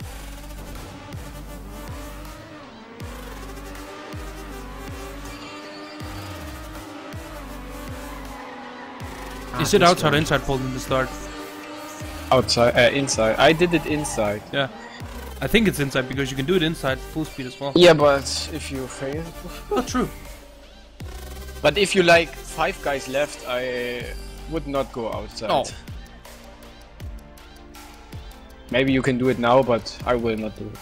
Is it outside or inside fold in the start? Outside, inside. I did it inside. Yeah. I think it's inside because you can do it inside full speed as well. Yeah, but if you fail. Not true. But if you like 5 guys left, I would not go outside. Oh. Maybe you can do it now, but I will not do it.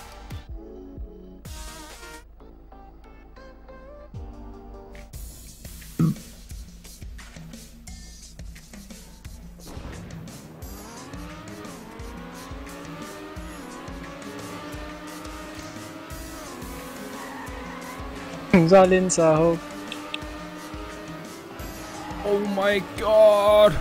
Zalinsa. Oh my god.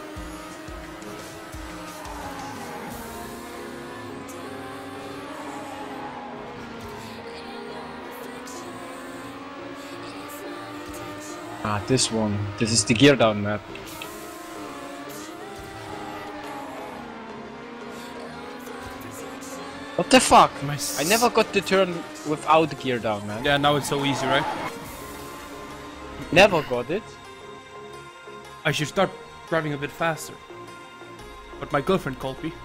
Ah, this one. This is the gear down map. What the fuck? I never got the turn without the gear down, man. Yeah, now it's so easy, right? Never got it. I should start driving a bit faster. But my girlfriend called me.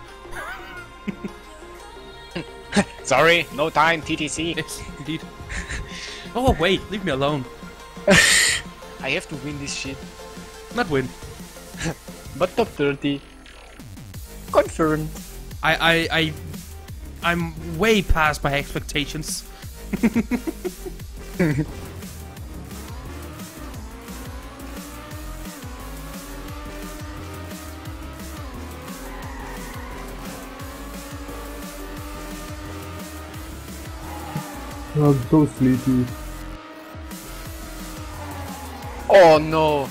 Sorry, no time, TTC. Yes, indeed. Oh wait, leave me alone. I have to win this shit. Not win. But top 30. Confirmed. I'm way past my expectations. I'm so sleepy. Oh no!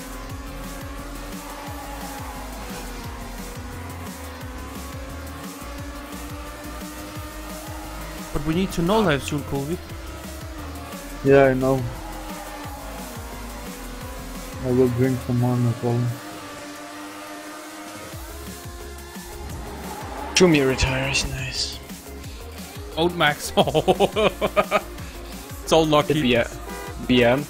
But we need to know live soon, Colby. Yeah, I know. I will drink some more, no problem. Jumi retires, nice. Old Max. It's all lucky. BM.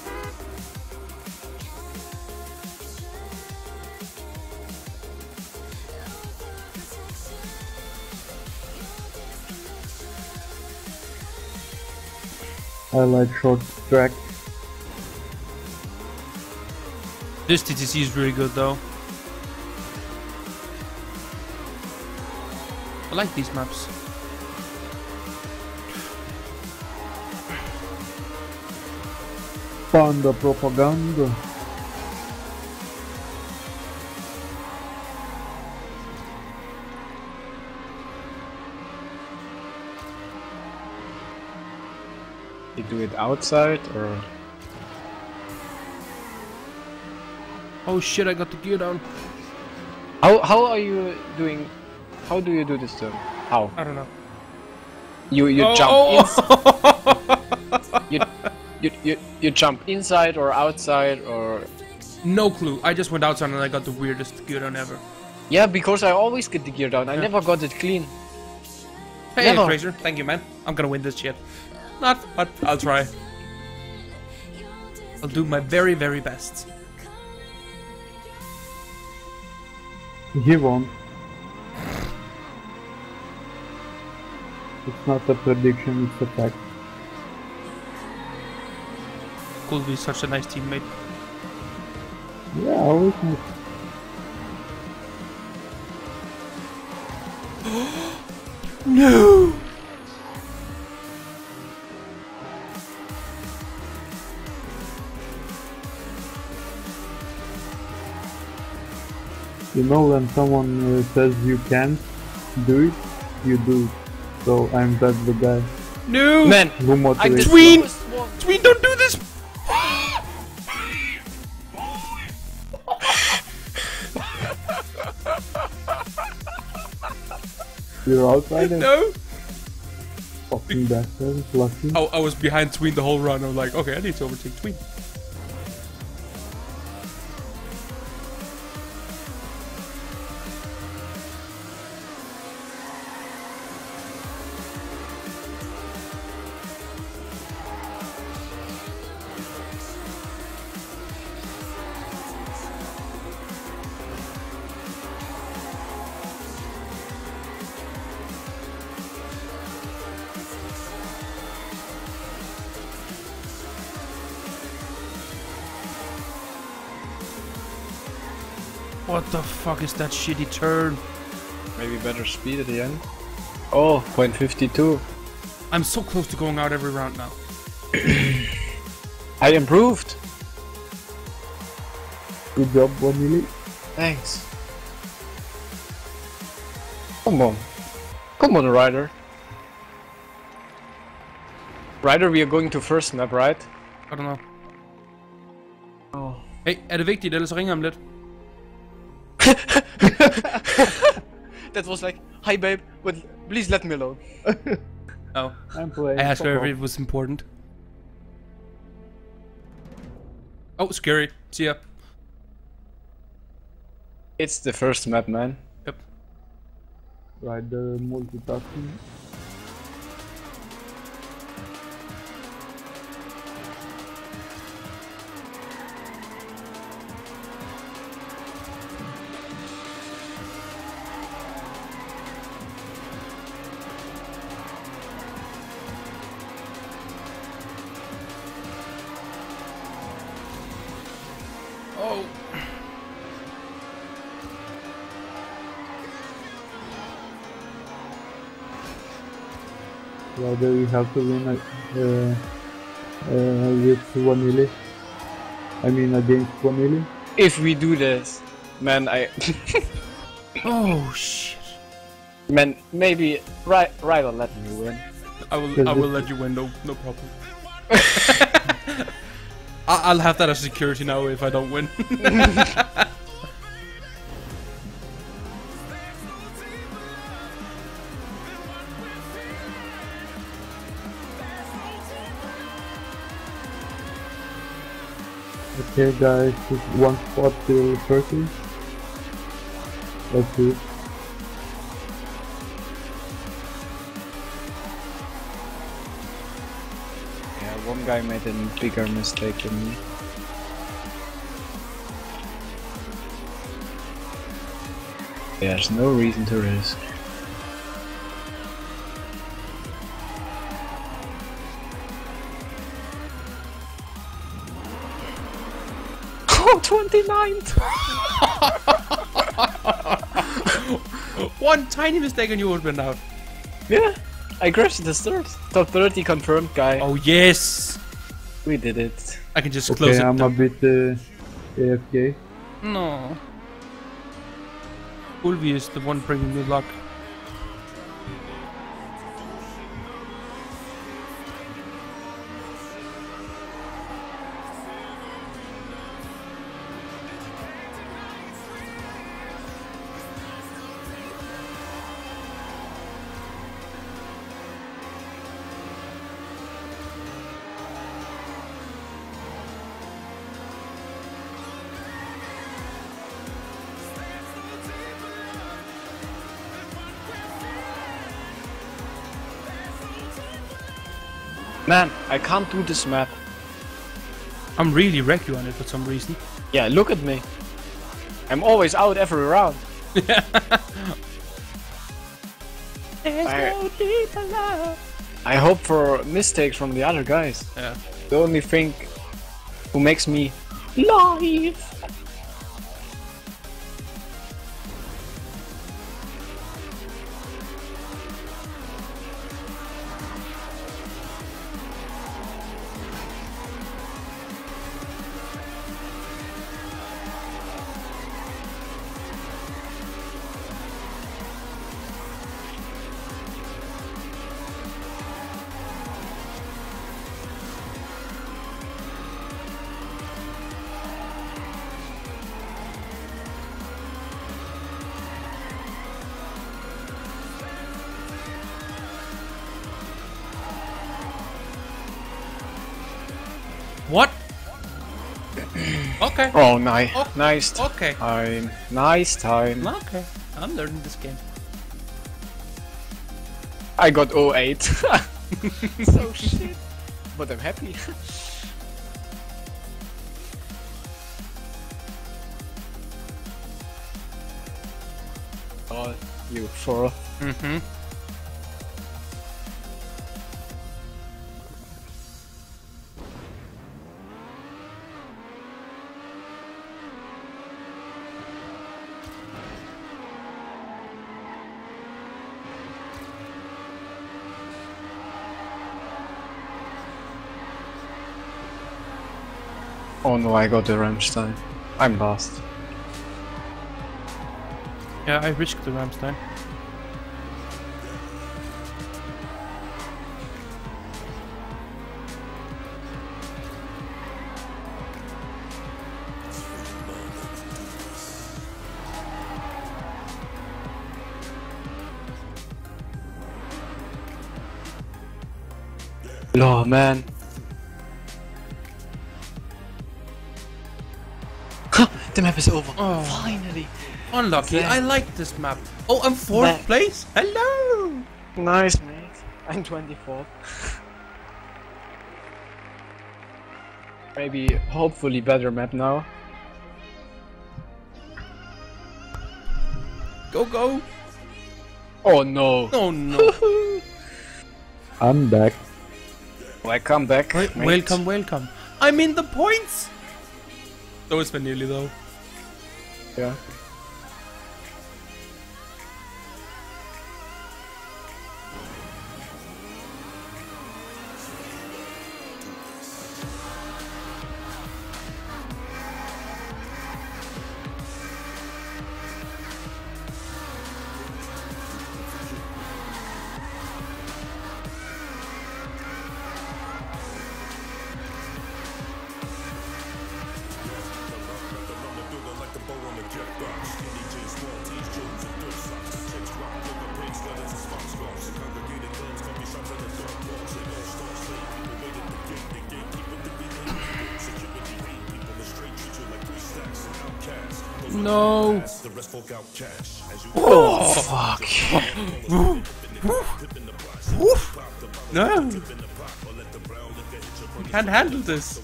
I like short track. This TTC is really good though. I like these maps. Panda propaganda. You do it outside or? Oh shit, I got the gear down. How are you doing? How do you do this term? How? I don't know. You jump you jump inside or outside or? No clue. I just went outside and I got the weirdest gear down ever. Yeah, because I always get the gear down. I never got it clean. Hey, Never. Fraser. Thank you, man. I'm gonna win this shit. Not, but I'll try. I'll do my very, very best. He won. It's not a prediction, it's a fact. Colby is such a nice teammate. Yeah, always nice. No! You know, when someone says you can't do it, you do it. So I'm that the guy No! Man, who I motivates. did Tween! lowest one. Tween, don't do this! You're outside and No! fucking bastard, lucky. Oh, I was behind Tween the whole run. I was like, okay, I need to overtake Tween. What the fuck is that shitty turn? Maybe better speed at the end. Oh, 0.52. I'm so close to going out every round now. I improved. Good job, Vanilli. Thanks. Come on. Come on, Ryder. Ryder, we are going to first map, right? I don't know. Oh. Hey, er det vigtigt, ellers ringer ham lidt? That was like, hi babe, but please let me alone. Oh. I'm playing. I asked her if it was important. Oh, scary. See ya. It's the first map, man. Yep. Right, the multitasking. Oh. Rather you have to win with Vanilli. I mean against Vanilli. If we do this, man, Oh shit. man, maybe Ryder let me win. I will let you win. No problem. I'll have that as security now if I don't win. Okay guys, just one spot till Turkey. Let's see. Yeah, one guy made a bigger mistake than me. There's no reason to risk. Oh, 29th! One tiny mistake and you would have been out. Yeah, I crashed the start. Top 30 confirmed, guy. Oh yes! We did it. I can just close Okay, it I'm a down. bit AFK. No. Ulvi is the one bringing me luck. Man, I can't do this map. I'm really wreck you on it for some reason. Yeah, look at me. I'm always out every round. I hope for mistakes from the other guys. Yeah. The only thing who makes me live. What? Okay. Oh, nice. Oh, Nice okay. time. Nice time. Okay. I'm learning this game. I got 08. So shit. But I'm happy. Oh, you four. Mm-hmm. Oh no, I got the Rammstein. I'm lost. Yeah, I risked the Rammstein. Oh man. The map is over. Oh. Finally. Unlucky. Exactly. I like this map. Oh, I'm 4th That- place. Hello. Nice, mate. I'm 24th. Maybe, hopefully, better map now. Go go. Oh no. Oh no. I'm back. Welcome back. mate. Welcome, welcome. I'm in the points. So is Vanilli though. Yeah. No. Oh, fuck. No. I can't handle this.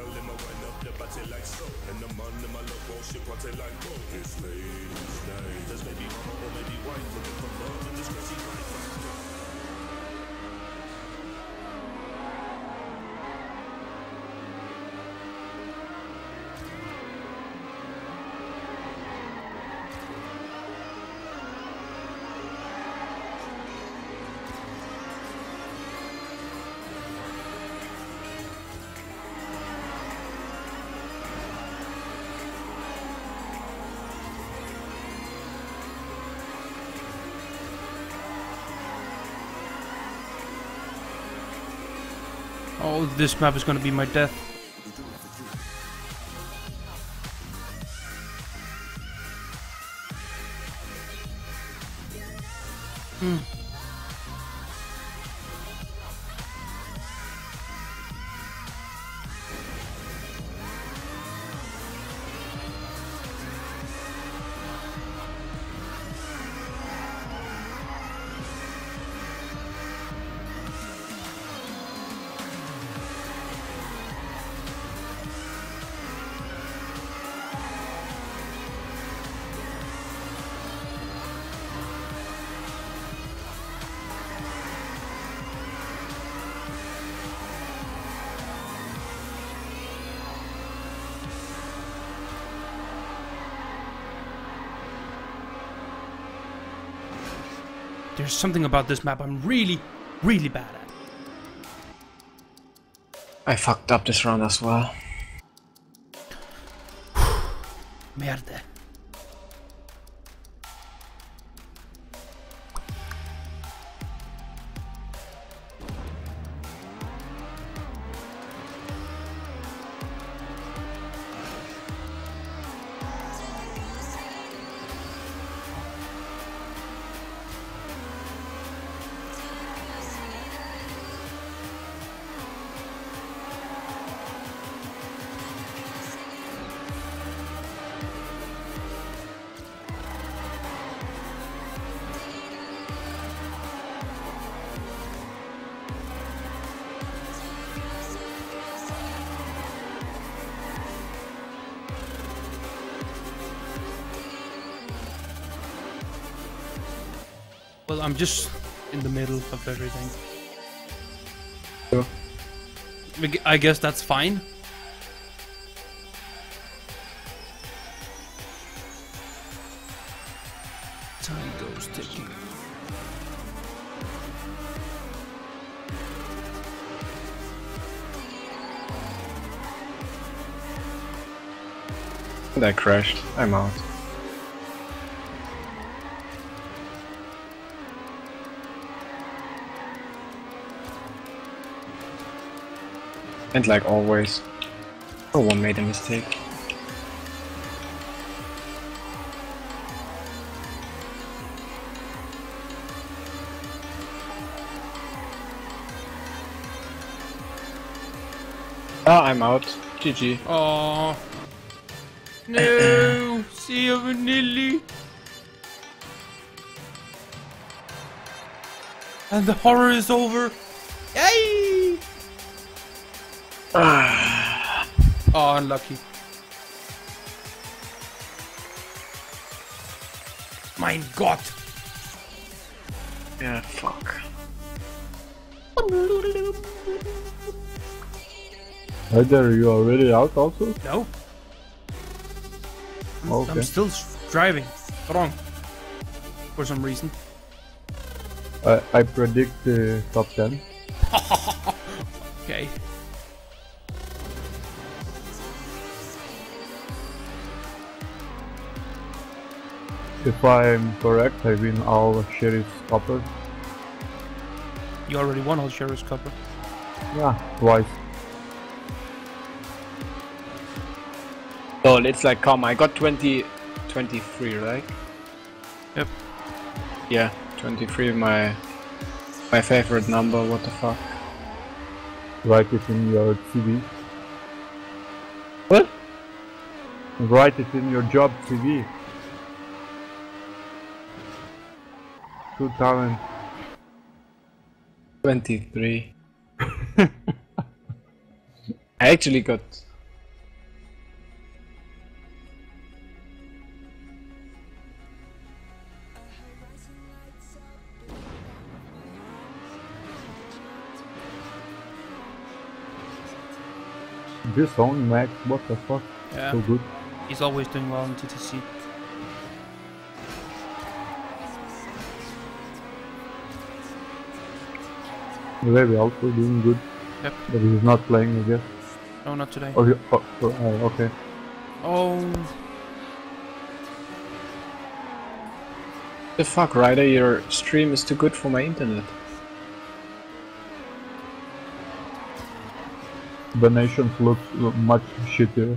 Oh, this map is gonna be my death. There's something about this map I'm really, really bad at. I fucked up this round as well. Merde. Well, I'm just in the middle of everything. Sure. I guess that's fine. Time goes ticking. And I crashed. I'm out. And like always, no one made a mistake. Ah, I'm out. GG. Oh no! See you, Vanilli. And the horror is over. Yay! Oh, unlucky. Mein Gott! Yeah, fuck. Either you are already out also? No. Okay. I'm still driving. Wrong. For some reason. I predict the top 10. Okay. If I'm correct, I win all Sheriff's Copper. You already won all Sheriff's Copper. Yeah, twice. So it's like, come, I got 23, right? Yep. Yeah, 23, my favorite number, what the fuck. Write it in your CV. What? Write it in your job CV. 2023. I actually got. This own Max, what the fuck? Yeah. So good. He's always doing well in TTC. Very also doing good. Yep. But he's not playing, I guess. No, not today. Oh, okay. Oh. The fuck, Ryder, your stream is too good for my internet. The nations look much shittier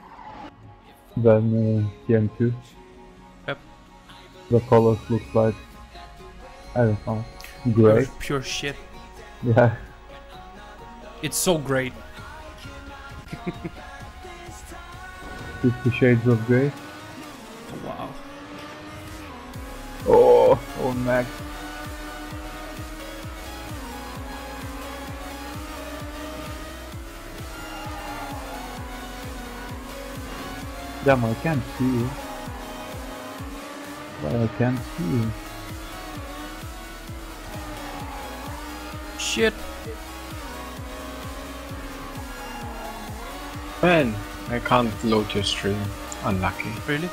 than TM2. Yep. The colors look like, I don't know, gray. Pure shit. Yeah. It's so great. 50 Shades of Grey. Wow. Oh Max. Damn, I can't see you. Why I can't see you? Shit. Man, I can't load your stream. Unlucky. Really?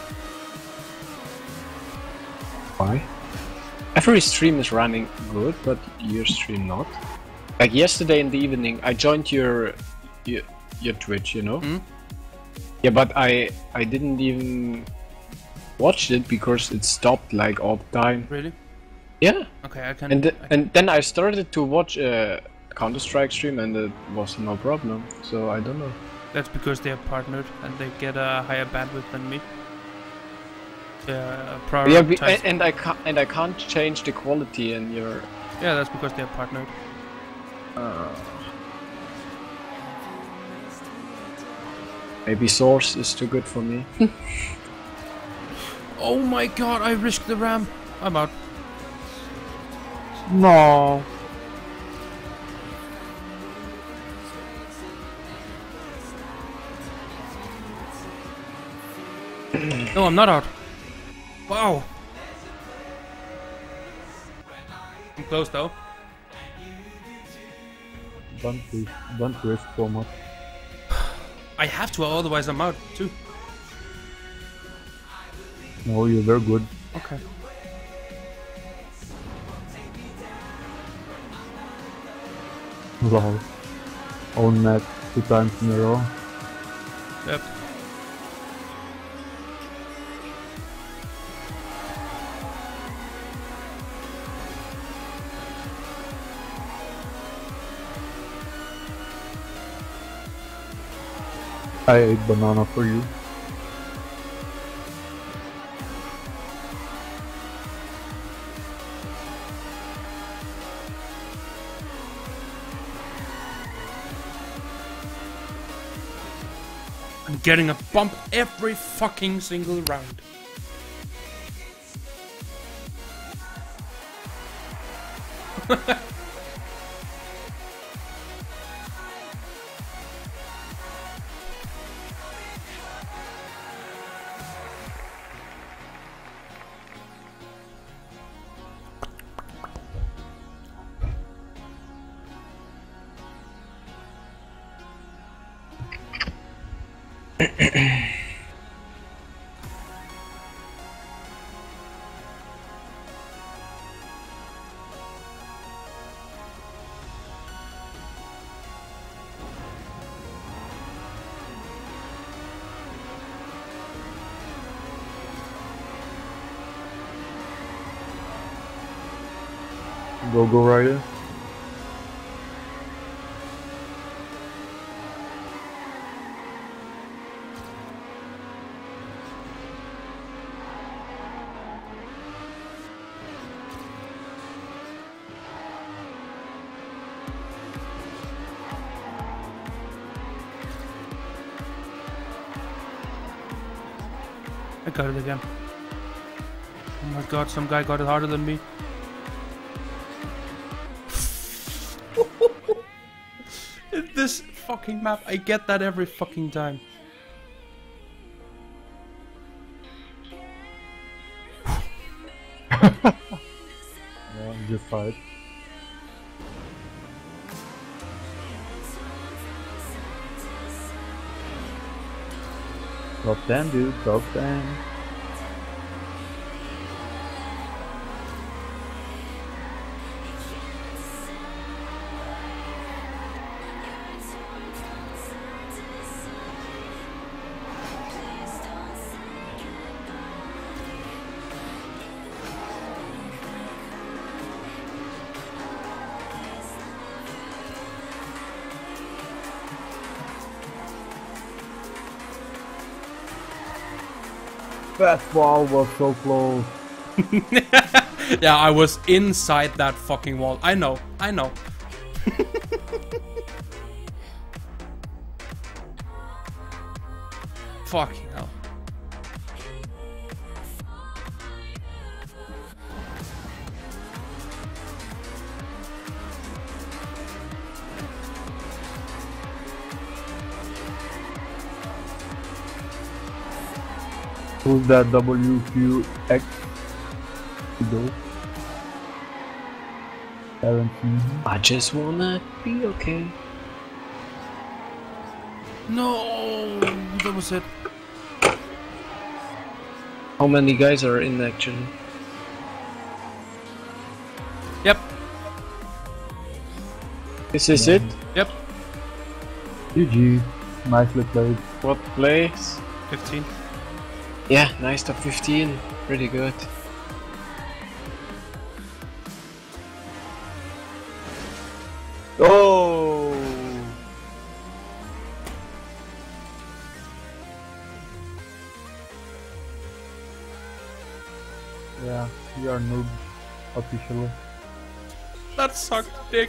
Why? Every stream is running good, but your stream not. Like yesterday in the evening, I joined your Twitch, you know? Mm? Yeah, but I didn't even watch it because it stopped like all the time. Really? Yeah. Okay, I can. And then I started to watch a Counter-Strike stream and it was no problem. So I don't know. That's because they are partnered and they get a higher bandwidth than me. Yeah, and I can't change the quality in your. Yeah, that's because they are partnered. Maybe Source is too good for me. Oh my god, I risked the ram. I'm out. No. No, I'm not out. Wow. I'm close though. Don't risk so much. I have to, otherwise I'm out too. No, you're very good. Okay. Wow. Own match 2 times in a row. Yep. I ate banana for you. I'm getting a bump every fucking single round. Go Rider. I got it again. Oh my god, some guy got it harder than me. In this fucking map, I get that every fucking time. Yeah, just fight. Top 10, dude, top 10. That wall was so close. Yeah, I was inside that fucking wall. I know, I know. Fucking hell. Who's that WQX? Go. Haven't seen him. I just wanna be okay. No, that was it. How many guys are in actually? Yep, This is it? yep. GG. Nicely played. What place? 15. Yeah, nice top 15. Pretty good. Oh! Yeah, we are noobs officially. That sucked dick.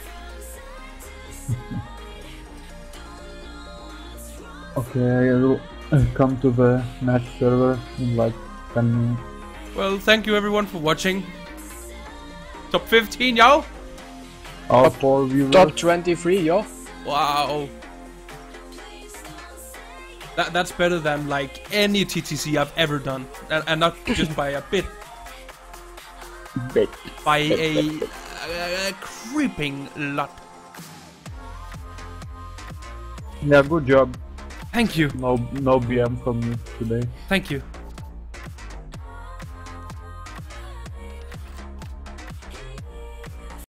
Okay, I will come to the match server in like 10 minutes. Well, thank you everyone for watching. Top 15, yo! All 4 viewers. Top 23, yo! Wow. That's better than like any TTC I've ever done. And not just by a bit. By a creeping lot. Yeah, good job. Thank you. No BM from me today. Thank you.